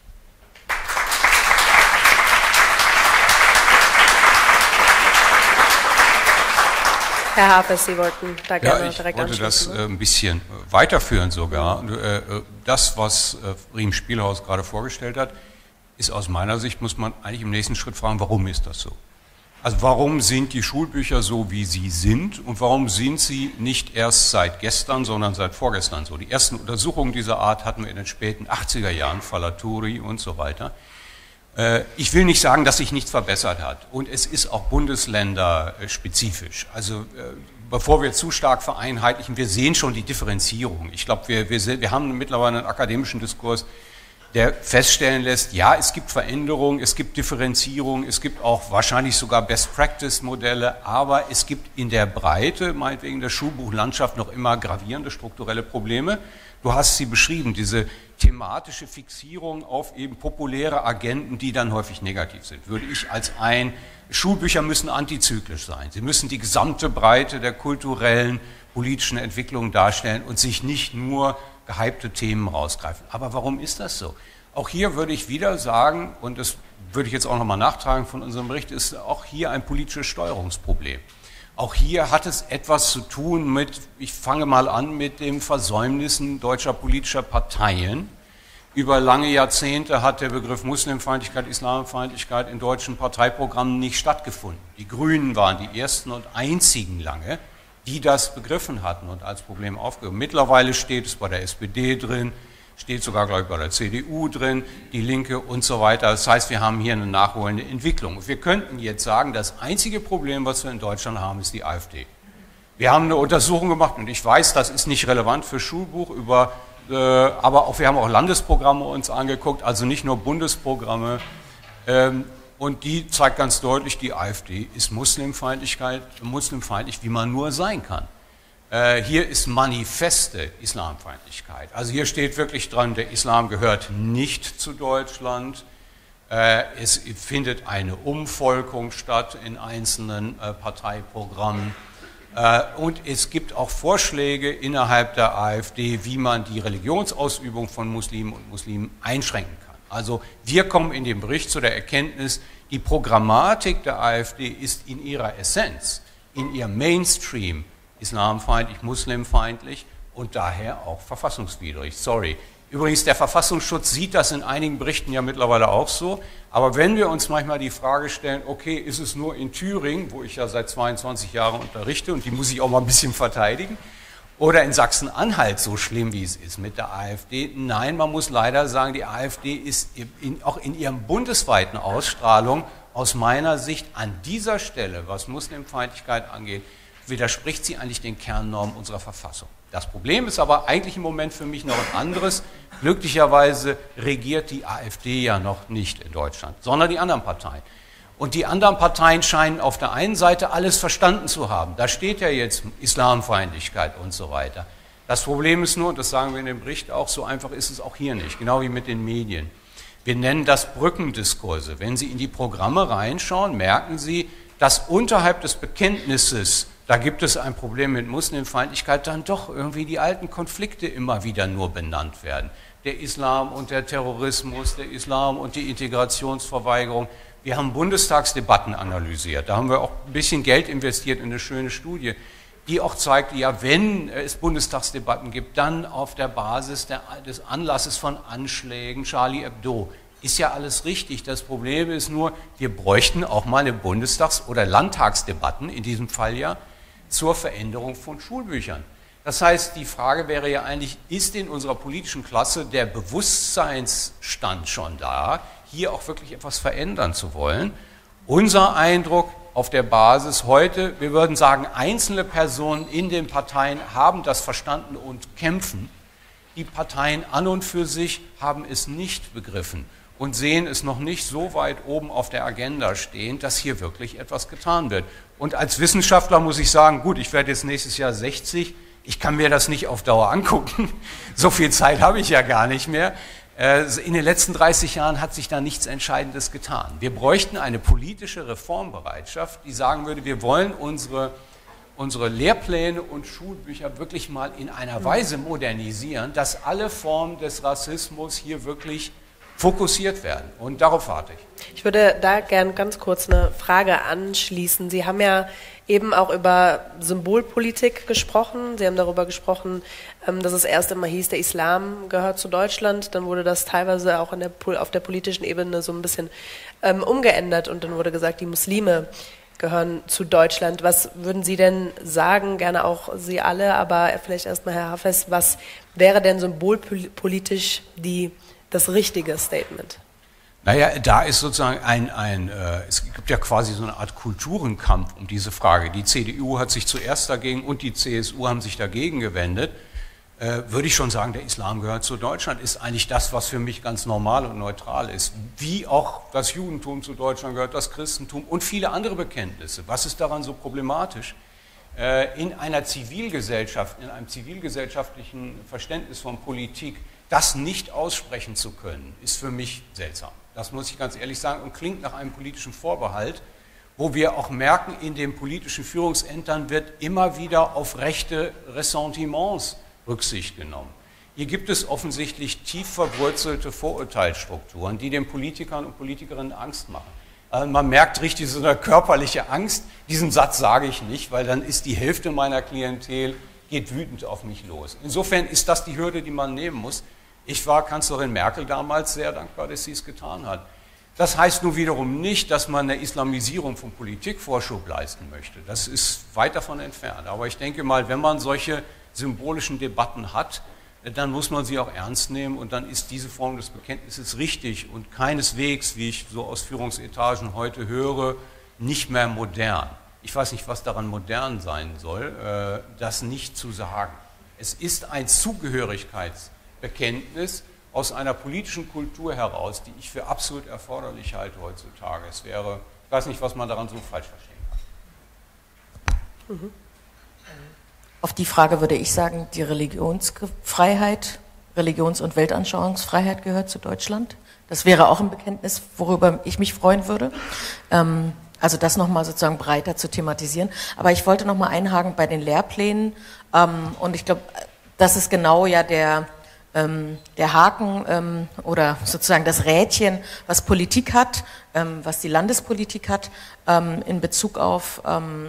Herr Hafez, Sie wollten da gerne direkt anschließen. Ich wollte das ein bisschen weiterführen sogar. Das, was Riem Spielhaus gerade vorgestellt hat, ist aus meiner Sicht, muss man eigentlich im nächsten Schritt fragen, warum ist das so? Also warum sind die Schulbücher so, wie sie sind und warum sind sie nicht erst seit gestern, sondern seit vorgestern so? Die ersten Untersuchungen dieser Art hatten wir in den späten 80er Jahren, Falaturi und so weiter. Ich will nicht sagen, dass sich nichts verbessert hat und es ist auch bundesländerspezifisch. Also bevor wir zu stark vereinheitlichen, wir sehen schon die Differenzierung. Ich glaube, wir haben mittlerweile einen akademischen Diskurs, der feststellen lässt, ja, es gibt Veränderungen, es gibt Differenzierung, es gibt auch wahrscheinlich sogar Best-Practice-Modelle, aber es gibt in der Breite, meinetwegen der Schulbuchlandschaft, noch immer gravierende strukturelle Probleme. Du hast sie beschrieben, diese thematische Fixierung auf eben populäre Agenten, die dann häufig negativ sind, würde ich als Schulbücher müssen antizyklisch sein. Sie müssen die gesamte Breite der kulturellen, politischen Entwicklung darstellen und sich nicht nur gehypte Themen rausgreifen. Aber warum ist das so? Auch hier würde ich wieder sagen, und das würde ich jetzt auch nochmal nachtragen von unserem Bericht, ist auch hier ein politisches Steuerungsproblem. Auch hier hat es etwas zu tun mit, ich fange mal an, mit den Versäumnissen deutscher politischer Parteien. Über lange Jahrzehnte hat der Begriff Muslimfeindlichkeit, Islamfeindlichkeit in deutschen Parteiprogrammen nicht stattgefunden. Die Grünen waren die ersten und einzigen lange, die das begriffen hatten und als Problem aufgegriffen. Mittlerweile steht es bei der SPD drin, steht sogar, glaube ich, bei der CDU drin, die Linke und so weiter. Das heißt, wir haben hier eine nachholende Entwicklung. Wir könnten jetzt sagen, das einzige Problem, was wir in Deutschland haben, ist die AfD. Wir haben eine Untersuchung gemacht und ich weiß, das ist nicht relevant für Schulbuch, aber auch wir haben auch Landesprogramme uns angeguckt, also nicht nur Bundesprogramme. Und die zeigt ganz deutlich, die AfD ist muslimfeindlich, wie man nur sein kann. Hier ist manifeste Islamfeindlichkeit. Also hier steht wirklich dran, der Islam gehört nicht zu Deutschland. Es findet eine Umvolkung statt in einzelnen Parteiprogrammen. Und es gibt auch Vorschläge innerhalb der AfD, wie man die Religionsausübung von Muslimen und Muslimen einschränken kann. Also wir kommen in dem Bericht zu der Erkenntnis, die Programmatik der AfD ist in ihrer Essenz, in ihrem Mainstream islamfeindlich, muslimfeindlich und daher auch verfassungswidrig. Sorry. Übrigens, der Verfassungsschutz sieht das in einigen Berichten ja mittlerweile auch so. Aber wenn wir uns manchmal die Frage stellen, okay, ist es nur in Thüringen, wo ich ja seit 22 Jahren unterrichte und die muss ich auch mal ein bisschen verteidigen, oder in Sachsen-Anhalt so schlimm, wie es ist mit der AfD? Nein, man muss leider sagen, die AfD ist auch in ihrem bundesweiten Ausstrahlung aus meiner Sicht an dieser Stelle, was Muslimfeindlichkeit angeht, widerspricht sie eigentlich den Kernnormen unserer Verfassung. Das Problem ist aber eigentlich im Moment für mich noch ein anderes. Glücklicherweise regiert die AfD ja noch nicht in Deutschland, sondern die anderen Parteien. Und die anderen Parteien scheinen auf der einen Seite alles verstanden zu haben. Da steht ja jetzt Islamfeindlichkeit und so weiter. Das Problem ist nur, und das sagen wir in dem Bericht auch, so einfach ist es auch hier nicht, genau wie mit den Medien. Wir nennen das Brückendiskurse. Wenn Sie in die Programme reinschauen, merken Sie, dass unterhalb des Bekenntnisses, da gibt es ein Problem mit Muslimfeindlichkeit, dann doch irgendwie die alten Konflikte immer wieder nur benannt werden. Der Islam und der Terrorismus, der Islam und die Integrationsverweigerung. Wir haben Bundestagsdebatten analysiert, da haben wir auch ein bisschen Geld investiert in eine schöne Studie, die auch zeigt, ja, wenn es Bundestagsdebatten gibt, dann auf der Basis des Anlasses von Anschlägen, Charlie Hebdo. Ist ja alles richtig. Das Problem ist nur, wir bräuchten auch mal eine Bundestags- oder Landtagsdebatten, in diesem Fall ja, zur Veränderung von Schulbüchern. Das heißt, die Frage wäre ja eigentlich, ist in unserer politischen Klasse der Bewusstseinsstand schon da, hier auch wirklich etwas verändern zu wollen? Unser Eindruck auf der Basis heute, wir würden sagen, einzelne Personen in den Parteien haben das verstanden und kämpfen. Die Parteien an und für sich haben es nicht begriffen. und sehen es noch nicht so weit oben auf der Agenda stehen, dass hier wirklich etwas getan wird. Und als Wissenschaftler muss ich sagen, gut, ich werde jetzt nächstes Jahr 60, ich kann mir das nicht auf Dauer angucken, so viel Zeit habe ich ja gar nicht mehr. In den letzten 30 Jahren hat sich da nichts Entscheidendes getan. Wir bräuchten eine politische Reformbereitschaft, die sagen würde, wir wollen unsere Lehrpläne und Schulbücher wirklich mal in einer Weise modernisieren, dass alle Formen des Rassismus hier wirklich fokussiert werden. Und darauf warte ich. Ich würde da gern ganz kurz eine Frage anschließen. Sie haben ja eben auch über Symbolpolitik gesprochen. Sie haben darüber gesprochen, dass es erst immer hieß, der Islam gehört zu Deutschland. Dann wurde das teilweise auch auf der politischen Ebene so ein bisschen umgeändert und dann wurde gesagt, die Muslime gehören zu Deutschland. Was würden Sie denn sagen, gerne auch Sie alle, aber vielleicht erstmal Herr Hafez, was wäre denn symbolpolitisch das richtige Statement? Naja, da ist sozusagen es gibt ja quasi so eine Art Kulturenkampf um diese Frage. Die CDU hat sich zuerst dagegen und die CSU haben sich dagegen gewendet. Würde ich schon sagen, der Islam gehört zu Deutschland, ist eigentlich das, was für mich ganz normal und neutral ist. Wie auch das Judentum zu Deutschland gehört, das Christentum und viele andere Bekenntnisse. Was ist daran so problematisch? In einer Zivilgesellschaft, in einem zivilgesellschaftlichen Verständnis von Politik, das nicht aussprechen zu können, ist für mich seltsam. Das muss ich ganz ehrlich sagen und klingt nach einem politischen Vorbehalt, wo wir auch merken, in den politischen Führungsämtern wird immer wieder auf rechte Ressentiments Rücksicht genommen. Hier gibt es offensichtlich tief verwurzelte Vorurteilsstrukturen, die den Politikern und Politikerinnen Angst machen. Also man merkt richtig so eine körperliche Angst. Diesen Satz sage ich nicht, weil dann ist die Hälfte meiner Klientel, geht wütend auf mich los. Insofern ist das die Hürde, die man nehmen muss. Ich war Kanzlerin Merkel damals sehr dankbar, dass sie es getan hat. Das heißt nun wiederum nicht, dass man eine Islamisierung von Politik Vorschub leisten möchte. Das ist weit davon entfernt. Aber ich denke mal, wenn man solche symbolischen Debatten hat, dann muss man sie auch ernst nehmen und dann ist diese Form des Bekenntnisses richtig und keineswegs, wie ich so aus Führungsetagen heute höre, nicht mehr modern. Ich weiß nicht, was daran modern sein soll, das nicht zu sagen. Es ist ein Zugehörigkeitsbekenntnis aus einer politischen Kultur heraus, die ich für absolut erforderlich halte heutzutage. Ich weiß nicht, was man daran so falsch verstehen kann. Mhm. Auf die Frage würde ich sagen, die Religionsfreiheit, Religions- und Weltanschauungsfreiheit gehört zu Deutschland. Das wäre auch ein Bekenntnis, worüber ich mich freuen würde. Also das nochmal sozusagen breiter zu thematisieren. Aber ich wollte nochmal einhaken bei den Lehrplänen. Und ich glaube, das ist genau ja der Haken oder sozusagen das Rädchen, was Politik hat, was die Landespolitik hat, in Bezug auf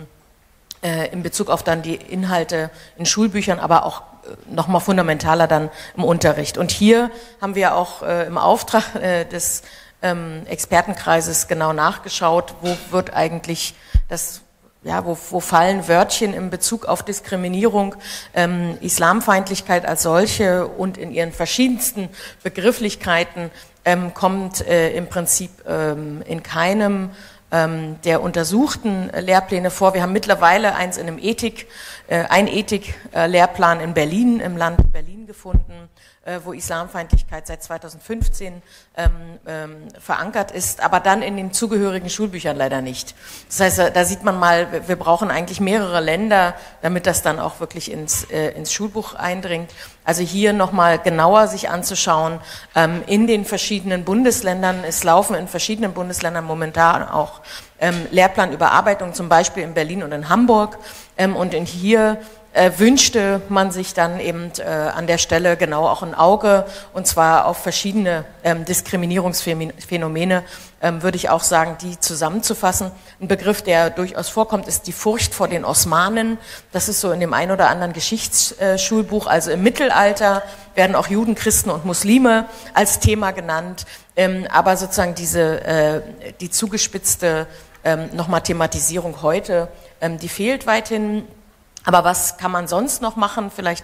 dann die Inhalte in Schulbüchern, aber auch nochmal fundamentaler dann im Unterricht. Und hier haben wir auch im Auftrag des Expertenkreises genau nachgeschaut, wo wird eigentlich wo fallen Wörtchen in Bezug auf Diskriminierung, Islamfeindlichkeit als solche und in ihren verschiedensten Begrifflichkeiten kommt im Prinzip in keinem der untersuchten Lehrpläne vor. Wir haben mittlerweile ein Ethik-Lehrplan in Berlin, im Land Berlin gefunden, wo Islamfeindlichkeit seit 2015 verankert ist, aber dann in den zugehörigen Schulbüchern leider nicht. Das heißt, da sieht man mal, wir brauchen eigentlich mehrere Länder, damit das dann auch wirklich ins Schulbuch eindringt. Also hier nochmal genauer sich anzuschauen, in den verschiedenen Bundesländern, es laufen in verschiedenen Bundesländern momentan auch Lehrplanüberarbeitungen, zum Beispiel in Berlin und in Hamburg, und hier wünschte man sich dann eben an der Stelle genau auch ein Auge, und zwar auf verschiedene Diskriminierungsphänomene, würde ich auch sagen, die zusammenzufassen. Ein Begriff, der durchaus vorkommt, ist die Furcht vor den Osmanen. Das ist so in dem ein oder anderen Geschichtsschulbuch. Also im Mittelalter werden auch Juden, Christen und Muslime als Thema genannt. Aber sozusagen die zugespitzte nochmal Thematisierung heute, die fehlt weithin. Aber was kann man sonst noch machen? Vielleicht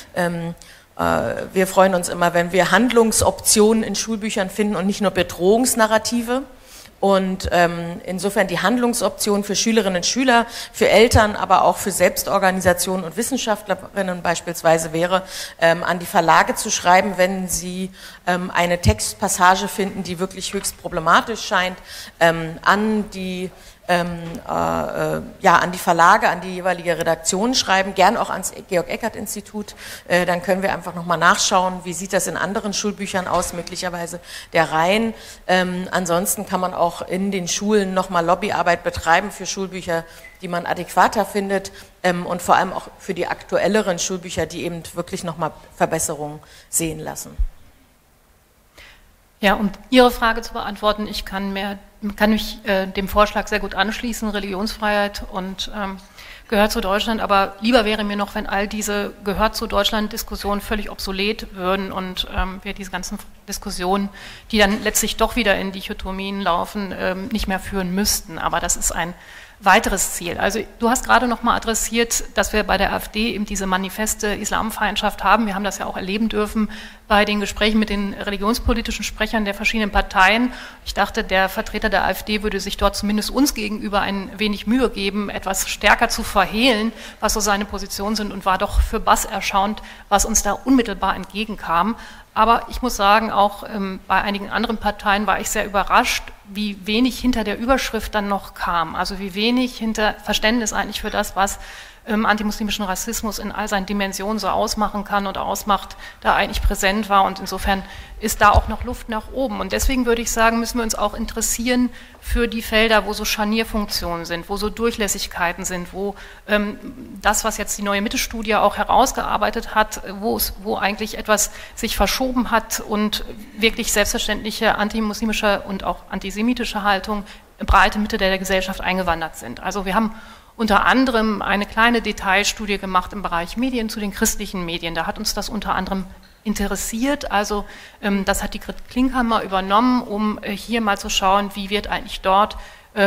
wir freuen uns immer, wenn wir Handlungsoptionen in Schulbüchern finden und nicht nur Bedrohungsnarrative. Und insofern die Handlungsoption für Schülerinnen und Schüler, für Eltern, aber auch für Selbstorganisationen und Wissenschaftlerinnen beispielsweise wäre, an die Verlage zu schreiben, wenn sie eine Textpassage finden, die wirklich höchst problematisch scheint, an die Verlage, an die jeweilige Redaktion schreiben, gern auch ans Georg-Eckert-Institut. Dann können wir einfach nochmal nachschauen, wie sieht das in anderen Schulbüchern aus, möglicherweise der Reihen. Ansonsten kann man auch in den Schulen nochmal Lobbyarbeit betreiben für Schulbücher, die man adäquater findet, und vor allem auch für die aktuelleren Schulbücher, die eben wirklich nochmal Verbesserungen sehen lassen. Ja, um Ihre Frage zu beantworten, ich kann mich dem Vorschlag sehr gut anschließen, Religionsfreiheit und gehört zu Deutschland, aber lieber wäre mir noch, wenn all diese gehört zu Deutschland-Diskussionen völlig obsolet würden und wir diese ganzen Diskussionen, die dann letztlich doch wieder in Dichotomien laufen, nicht mehr führen müssten. Aber das ist ein weiteres Ziel. Also du hast gerade noch mal adressiert, dass wir bei der AfD eben diese manifeste Islamfeindschaft haben. Wir haben das ja auch erleben dürfen bei den Gesprächen mit den religionspolitischen Sprechern der verschiedenen Parteien. Ich dachte, der Vertreter der AfD würde sich dort zumindest uns gegenüber ein wenig Mühe geben, etwas stärker zu verhehlen, was so seine Positionen sind, und war doch für Bass erstaunt, was uns da unmittelbar entgegenkam. Aber ich muss sagen, auch bei einigen anderen Parteien war ich sehr überrascht, wie wenig hinter der Überschrift dann noch kam. Also wie wenig hinter Verständnis eigentlich für das, was antimuslimischen Rassismus in all seinen Dimensionen so ausmachen kann und ausmacht, da eigentlich präsent war. Und insofern ist da auch noch Luft nach oben. Und deswegen würde ich sagen, müssen wir uns auch interessieren für die Felder, wo so Scharnierfunktionen sind, wo so Durchlässigkeiten sind, wo das, was jetzt die Neue Mitte-Studie auch herausgearbeitet hat, wo eigentlich etwas sich verschoben hat und wirklich selbstverständliche antimuslimische und auch antisemitische Haltung in breite Mitte der Gesellschaft eingewandert sind. Also wir haben unter anderem eine kleine Detailstudie gemacht im Bereich Medien zu den christlichen Medien. Da hat uns das unter anderem interessiert. Also das hat die Grit Klinkhammer übernommen, um hier mal zu schauen, wie wird eigentlich dort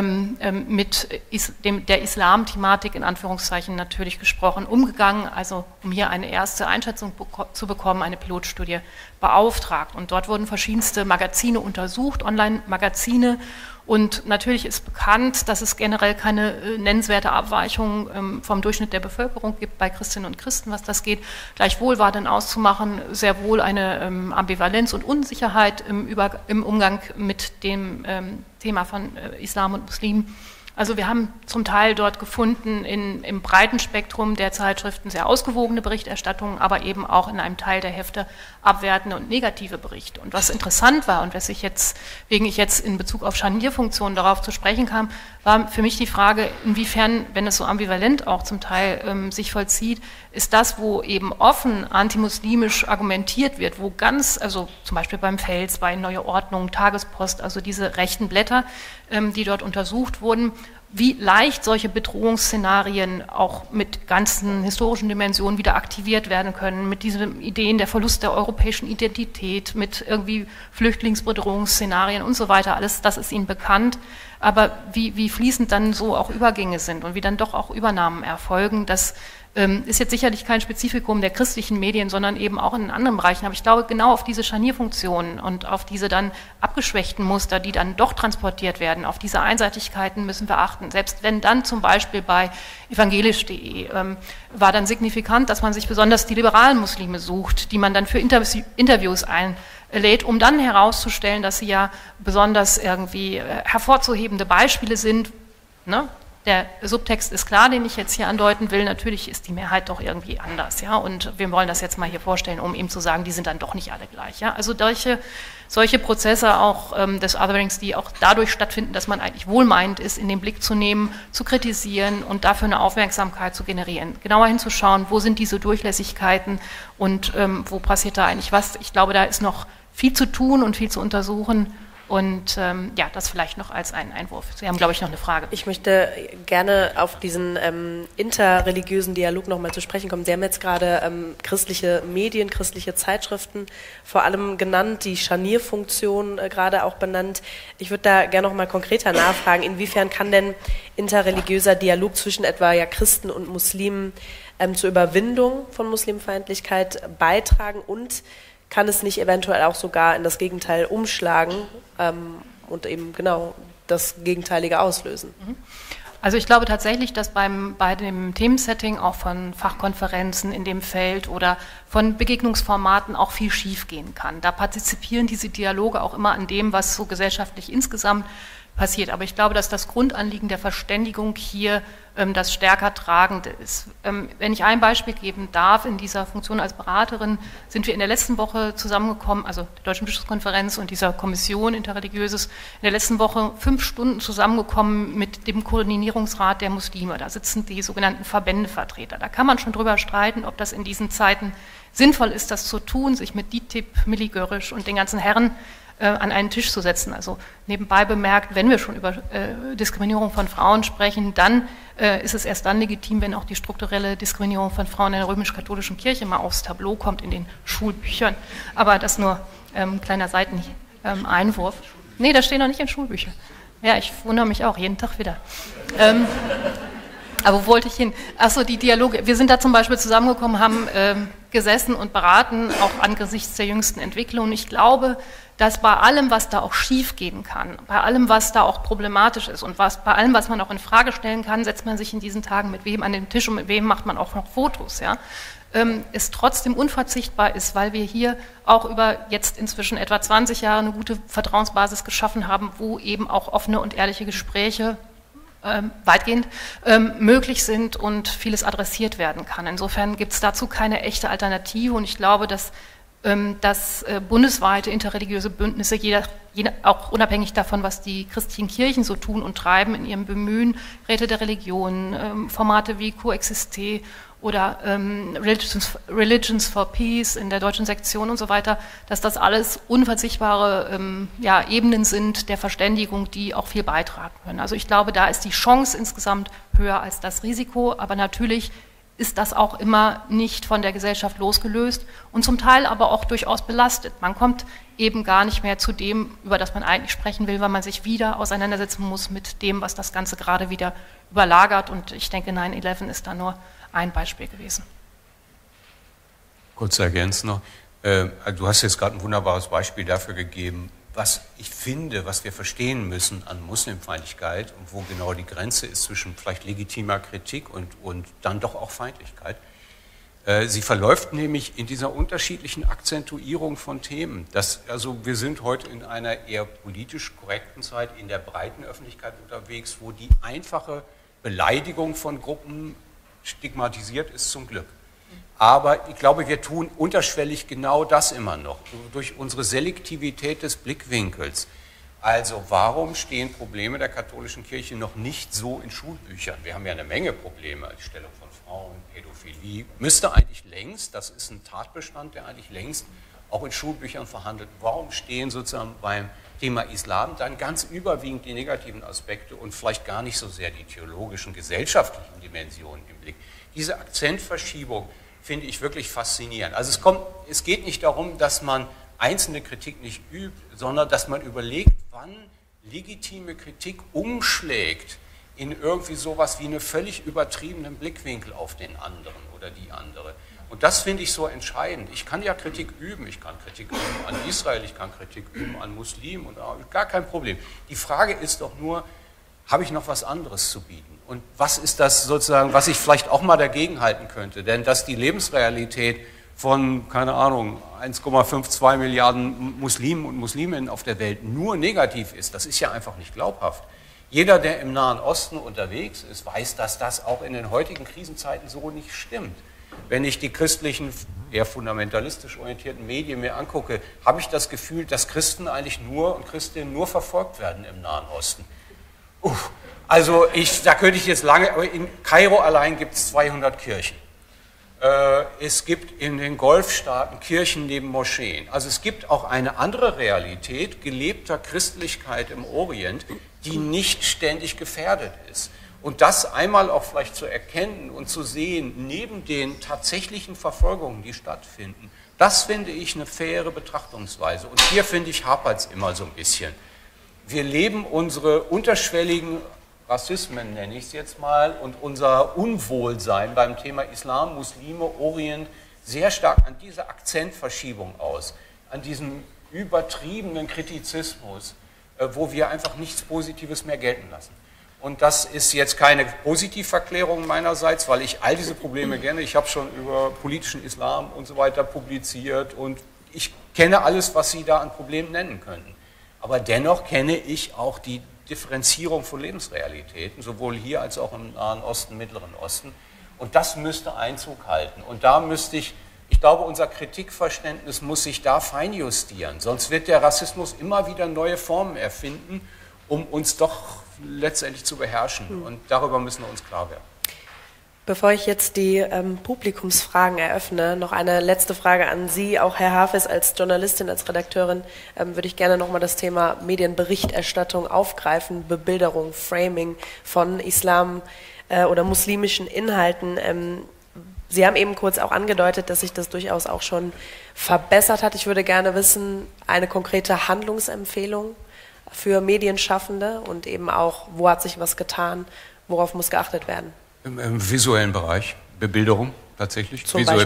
mit der Islam-Thematik in Anführungszeichen natürlich gesprochen, umgegangen, also um hier eine erste Einschätzung zu bekommen, eine Pilotstudie beauftragt. Und dort wurden verschiedenste Magazine untersucht, Online-Magazine. Und natürlich ist bekannt, dass es generell keine nennenswerte Abweichung vom Durchschnitt der Bevölkerung gibt bei Christinnen und Christen, was das geht. Gleichwohl war dann auszumachen sehr wohl eine Ambivalenz und Unsicherheit im Umgang mit dem Thema von Islam und Muslimen. Also wir haben zum Teil dort gefunden im breiten Spektrum der Zeitschriften sehr ausgewogene Berichterstattungen, aber eben auch in einem Teil der Hefte abwertende und negative Berichte. Und was interessant war und weswegen ich jetzt in Bezug auf Scharnierfunktionen darauf zu sprechen kam, war für mich die Frage, inwiefern, wenn es so ambivalent auch zum Teil sich vollzieht, ist das, wo eben offen antimuslimisch argumentiert wird, wo also zum Beispiel beim Fels, bei Neue Ordnung, Tagespost, also diese rechten Blätter, die dort untersucht wurden, wie leicht solche Bedrohungsszenarien auch mit ganzen historischen Dimensionen wieder aktiviert werden können, mit diesen Ideen der Verlust der europäischen Identität, mit irgendwie Flüchtlingsbedrohungsszenarien und so weiter. Alles das ist ihnen bekannt. Aber wie fließend dann so auch Übergänge sind und wie dann doch auch Übernahmen erfolgen, das ist jetzt sicherlich kein Spezifikum der christlichen Medien, sondern eben auch in anderen Bereichen. Aber ich glaube, genau auf diese Scharnierfunktionen und auf diese dann abgeschwächten Muster, die dann doch transportiert werden, auf diese Einseitigkeiten müssen wir achten. Selbst wenn dann zum Beispiel bei evangelisch.de war dann signifikant, dass man sich besonders die liberalen Muslime sucht, die man dann für Interviews einlädt, um dann herauszustellen, dass sie ja besonders irgendwie hervorzuhebende Beispiele sind, ne? Der Subtext ist klar, den ich jetzt hier andeuten will. Natürlich ist die Mehrheit doch irgendwie anders, ja. Und wir wollen das jetzt mal hier vorstellen, um eben zu sagen, die sind dann doch nicht alle gleich, ja. Also solche Prozesse auch des Otherings, die auch dadurch stattfinden, dass man eigentlich wohlmeinend ist, in den Blick zu nehmen, zu kritisieren und dafür eine Aufmerksamkeit zu generieren. Genauer hinzuschauen, wo sind diese Durchlässigkeiten und wo passiert da eigentlich was. Ich glaube, da ist noch viel zu tun und viel zu untersuchen. Und das vielleicht noch als einen Einwurf. Sie haben, glaube ich, noch eine Frage. Ich möchte gerne auf diesen interreligiösen Dialog nochmal zu sprechen kommen. Sie haben jetzt gerade christliche Medien, christliche Zeitschriften vor allem genannt, die Scharnierfunktion gerade auch benannt. Ich würde da gerne nochmal konkreter nachfragen, inwiefern kann denn interreligiöser Dialog zwischen etwa Christen und Muslimen zur Überwindung von Muslimfeindlichkeit beitragen und kann es nicht eventuell auch sogar in das Gegenteil umschlagen und eben genau das Gegenteilige auslösen. Also ich glaube tatsächlich, dass bei dem Themensetting auch von Fachkonferenzen in dem Feld oder von Begegnungsformaten auch viel schiefgehen kann. Da partizipieren diese Dialoge auch immer an dem, was so gesellschaftlich insgesamt passiert. Aber ich glaube, dass das Grundanliegen der Verständigung hier das stärker tragende ist. Wenn ich ein Beispiel geben darf, in dieser Funktion als Beraterin sind wir in der letzten Woche zusammengekommen, also der Deutschen Bischofskonferenz und dieser Kommission Interreligiöses, in der letzten Woche 5 Stunden zusammengekommen mit dem Koordinierungsrat der Muslime. Da sitzen die sogenannten Verbändevertreter. Da kann man schon drüber streiten, ob das in diesen Zeiten sinnvoll ist, das zu tun, sich mit DİTİB, Milli Görüş und den ganzen Herren an einen Tisch zu setzen. Also nebenbei bemerkt, wenn wir schon über Diskriminierung von Frauen sprechen, dann ist es erst dann legitim, wenn auch die strukturelle Diskriminierung von Frauen in der römisch-katholischen Kirche mal aufs Tableau kommt in den Schulbüchern. Aber das nur kleiner Seiteneinwurf. Nee, das steht noch nicht in Schulbüchern. Ja, ich wundere mich auch, jeden Tag wieder. Aber wo wollte ich hin? Achso, die Dialoge. Wir sind da zum Beispiel zusammengekommen, haben gesessen und beraten, auch angesichts der jüngsten Entwicklungen. Ich glaube, dass bei allem, was da auch schief gehen kann, bei allem, was da auch problematisch ist und bei allem, was man auch in Frage stellen kann, setzt man sich in diesen Tagen mit wem an den Tisch und mit wem macht man auch noch Fotos, ja, es trotzdem unverzichtbar ist, weil wir hier auch über jetzt inzwischen etwa 20 Jahre eine gute Vertrauensbasis geschaffen haben, wo eben auch offene und ehrliche Gespräche weitgehend möglich sind und vieles adressiert werden kann. Insofern gibt es dazu keine echte Alternative und ich glaube, dass bundesweite interreligiöse Bündnisse, auch unabhängig davon, was die christlichen Kirchen so tun und treiben in ihrem Bemühen, Räte der Religionen, Formate wie Coexiste oder Religions for Peace in der deutschen Sektion und so weiter, dass das alles unverzichtbare Ebenen sind der Verständigung, die auch viel beitragen können. Also ich glaube, da ist die Chance insgesamt höher als das Risiko, aber natürlich ist das auch immer nicht von der Gesellschaft losgelöst und zum Teil aber auch durchaus belastet. Man kommt eben gar nicht mehr zu dem, über das man eigentlich sprechen will, weil man sich wieder auseinandersetzen muss mit dem, was das Ganze gerade wieder überlagert. Und ich denke, 9/11 ist da nur ein Beispiel gewesen. Kurz ergänzen noch. Du hast jetzt gerade ein wunderbares Beispiel dafür gegeben, was ich finde, was wir verstehen müssen an Muslimfeindlichkeit und wo genau die Grenze ist zwischen vielleicht legitimer Kritik und dann doch auch Feindlichkeit. Sie verläuft nämlich in dieser unterschiedlichen Akzentuierung von Themen. Also wir sind heute in einer eher politisch korrekten Zeit in der breiten Öffentlichkeit unterwegs, wo die einfache Beleidigung von Gruppen stigmatisiert ist, zum Glück. Aber ich glaube, wir tun unterschwellig genau das immer noch, durch unsere Selektivität des Blickwinkels. Also warum stehen Probleme der katholischen Kirche noch nicht so in Schulbüchern? Wir haben ja eine Menge Probleme, die Stellung von Frauen, Pädophilie, müsste eigentlich längst, das ist ein Tatbestand, der eigentlich längst auch in Schulbüchern verhandelt. Warum stehen sozusagen beim Thema Islam dann ganz überwiegend die negativen Aspekte und vielleicht gar nicht so sehr die theologischen, gesellschaftlichen Dimensionen im Blick? Diese Akzentverschiebung finde ich wirklich faszinierend. Also es geht nicht darum, dass man einzelne Kritik nicht übt, sondern dass man überlegt, wann legitime Kritik umschlägt in irgendwie sowas wie einen völlig übertriebenen Blickwinkel auf den anderen oder die andere. Und das finde ich so entscheidend. Ich kann ja Kritik üben, ich kann Kritik üben an Israel, ich kann Kritik üben an Muslimen und gar kein Problem. Die Frage ist doch nur, habe ich noch was anderes zu bieten? Und was ist das sozusagen, was ich vielleicht auch mal dagegen halten könnte? Denn dass die Lebensrealität von, keine Ahnung, 1,52 Milliarden Muslimen und Musliminnen auf der Welt nur negativ ist, das ist ja einfach nicht glaubhaft. Jeder, der im Nahen Osten unterwegs ist, weiß, dass das auch in den heutigen Krisenzeiten so nicht stimmt. Wenn ich die christlichen, eher fundamentalistisch orientierten Medien mir angucke, habe ich das Gefühl, dass Christen eigentlich und Christinnen nur verfolgt werden im Nahen Osten. Also da könnte ich jetzt lange, aber in Kairo allein gibt es 200 Kirchen. Es gibt in den Golfstaaten Kirchen neben Moscheen. Also es gibt auch eine andere Realität gelebter Christlichkeit im Orient, die nicht ständig gefährdet ist. Und das einmal auch vielleicht zu erkennen und zu sehen, neben den tatsächlichen Verfolgungen, die stattfinden, das finde ich eine faire Betrachtungsweise. Und hier, finde ich, hapert es immer so ein bisschen. Wir leben unsere unterschwelligen Rassismen, nenne ich es jetzt mal, und unser Unwohlsein beim Thema Islam, Muslime, Orient sehr stark an dieser Akzentverschiebung aus, an diesem übertriebenen Kritizismus, wo wir einfach nichts Positives mehr gelten lassen. Und das ist jetzt keine Positivverklärung meinerseits, weil ich all diese Probleme kenne. Ich habe schon über politischen Islam und so weiter publiziert und ich kenne alles, was Sie da an Problemen nennen könnten. Aber dennoch kenne ich auch die Differenzierung von Lebensrealitäten, sowohl hier als auch im Nahen Osten, Mittleren Osten. Und das müsste Einzug halten. Und da müsste ich glaube, unser Kritikverständnis muss sich da feinjustieren. Sonst wird der Rassismus immer wieder neue Formen erfinden, um uns doch letztendlich zu beherrschen. Und darüber müssen wir uns klar werden. Bevor ich jetzt die Publikumsfragen eröffne, noch eine letzte Frage an Sie, auch Herr Hafez als Journalistin, als Redakteurin, würde ich gerne nochmal das Thema Medienberichterstattung aufgreifen, Bebilderung, Framing von Islam oder muslimischen Inhalten. Sie haben eben kurz auch angedeutet, dass sich das durchaus auch schon verbessert hat. Ich würde gerne wissen, eine konkrete Handlungsempfehlung für Medienschaffende und eben auch, wo hat sich was getan, worauf muss geachtet werden? Im visuellen Bereich, Bebilderung tatsächlich,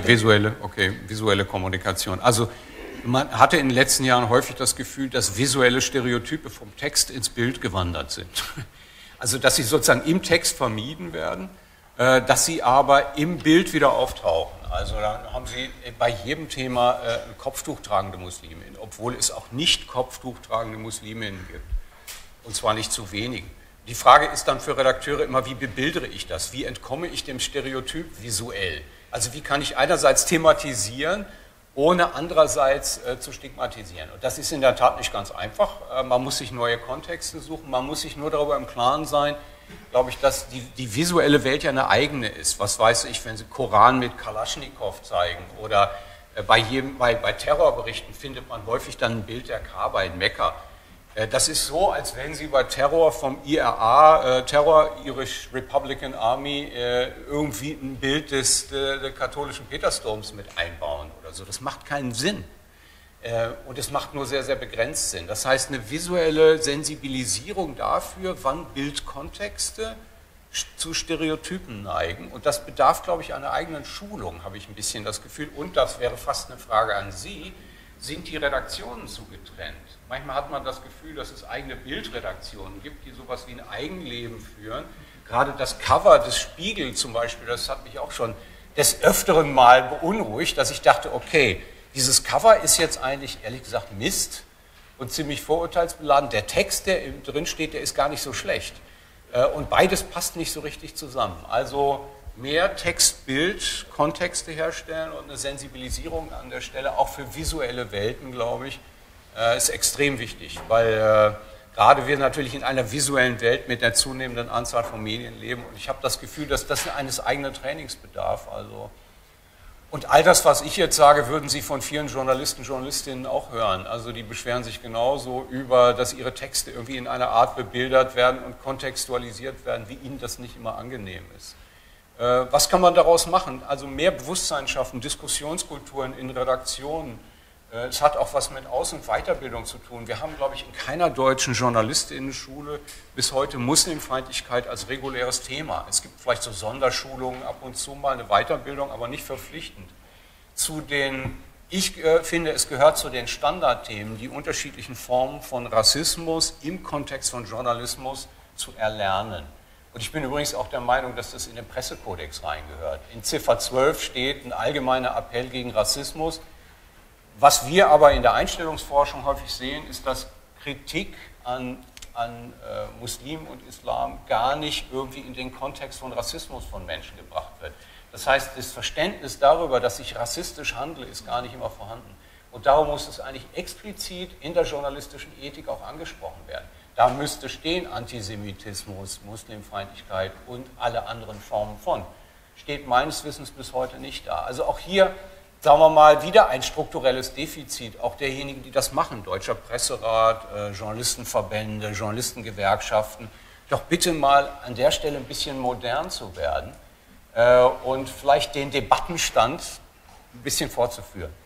visuelle Kommunikation. Also man hatte in den letzten Jahren häufig das Gefühl, dass visuelle Stereotype vom Text ins Bild gewandert sind. Also dass sie sozusagen im Text vermieden werden, dass sie aber im Bild wieder auftauchen. Also dann haben Sie bei jedem Thema kopftuchtragende Musliminnen, obwohl es auch nicht kopftuchtragende Musliminnen gibt. Und zwar nicht zu wenig. Die Frage ist dann für Redakteure immer, wie bebildere ich das? Wie entkomme ich dem Stereotyp visuell? Also wie kann ich einerseits thematisieren, ohne andererseits zu stigmatisieren? Und das ist in der Tat nicht ganz einfach. Man muss sich neue Kontexte suchen, man muss sich nur darüber im Klaren sein, glaube ich, dass die visuelle Welt ja eine eigene ist. Was weiß ich, wenn Sie Koran mit Kalaschnikow zeigen oder bei Terrorberichten findet man häufig dann ein Bild der Kaaba in Mekka. Das ist so, als wenn Sie bei Terror vom IRA, Terror Irish Republican Army, irgendwie ein Bild der katholischen Petersdoms mit einbauen oder so. Das macht keinen Sinn. Und es macht nur sehr, sehr begrenzt Sinn. Das heißt, eine visuelle Sensibilisierung dafür, wann Bildkontexte zu Stereotypen neigen. Und das bedarf, glaube ich, einer eigenen Schulung, habe ich ein bisschen das Gefühl. Und das wäre fast eine Frage an Sie. Sind die Redaktionen zu getrennt? Manchmal hat man das Gefühl, dass es eigene Bildredaktionen gibt, die sowas wie ein Eigenleben führen. Gerade das Cover des Spiegel zum Beispiel, das hat mich auch schon des Öfteren mal beunruhigt, dass ich dachte, okay, dieses Cover ist jetzt eigentlich, ehrlich gesagt, Mist und ziemlich vorurteilsbeladen. Der Text, der drin steht, der ist gar nicht so schlecht. Und beides passt nicht so richtig zusammen. Also mehr Text-Bild, Kontexte herstellen und eine Sensibilisierung an der Stelle, auch für visuelle Welten, glaube ich, ist extrem wichtig. Weil gerade wir natürlich in einer visuellen Welt mit der zunehmenden Anzahl von Medien leben. Und ich habe das Gefühl, dass das eines eigenen Trainings bedarf. Und all das, was ich jetzt sage, würden Sie von vielen Journalisten, Journalistinnen auch hören. Also die beschweren sich genauso über, dass ihre Texte irgendwie in einer Art bebildert werden und kontextualisiert werden, wie ihnen das nicht immer angenehm ist. Was kann man daraus machen? Also mehr Bewusstsein schaffen, Diskussionskulturen in Redaktionen. Es hat auch was mit Aus- und Weiterbildung zu tun. Wir haben, glaube ich, in keiner deutschen Journalistinnenschule bis heute Muslimfeindlichkeit als reguläres Thema. Es gibt vielleicht so Sonderschulungen, ab und zu mal eine Weiterbildung, aber nicht verpflichtend. Ich finde, es gehört zu den Standardthemen, die unterschiedlichen Formen von Rassismus im Kontext von Journalismus zu erlernen. Und ich bin übrigens auch der Meinung, dass das in den Pressekodex reingehört. In Ziffer 12 steht ein allgemeiner Appell gegen Rassismus. Was wir aber in der Einstellungsforschung häufig sehen, ist, dass Kritik an Muslimen und Islam gar nicht irgendwie in den Kontext von Rassismus von Menschen gebracht wird. Das heißt, das Verständnis darüber, dass ich rassistisch handle, ist gar nicht immer vorhanden. Und darum muss es eigentlich explizit in der journalistischen Ethik auch angesprochen werden. Da müsste stehen Antisemitismus, Muslimfeindlichkeit und alle anderen Formen von. Steht meines Wissens bis heute nicht da. Also auch hier, sagen wir mal, wieder ein strukturelles Defizit, auch derjenigen, die das machen, Deutscher Presserat, Journalistenverbände, Journalistengewerkschaften, doch bitte mal an der Stelle ein bisschen modern zu werden und vielleicht den Debattenstand ein bisschen fortzuführen.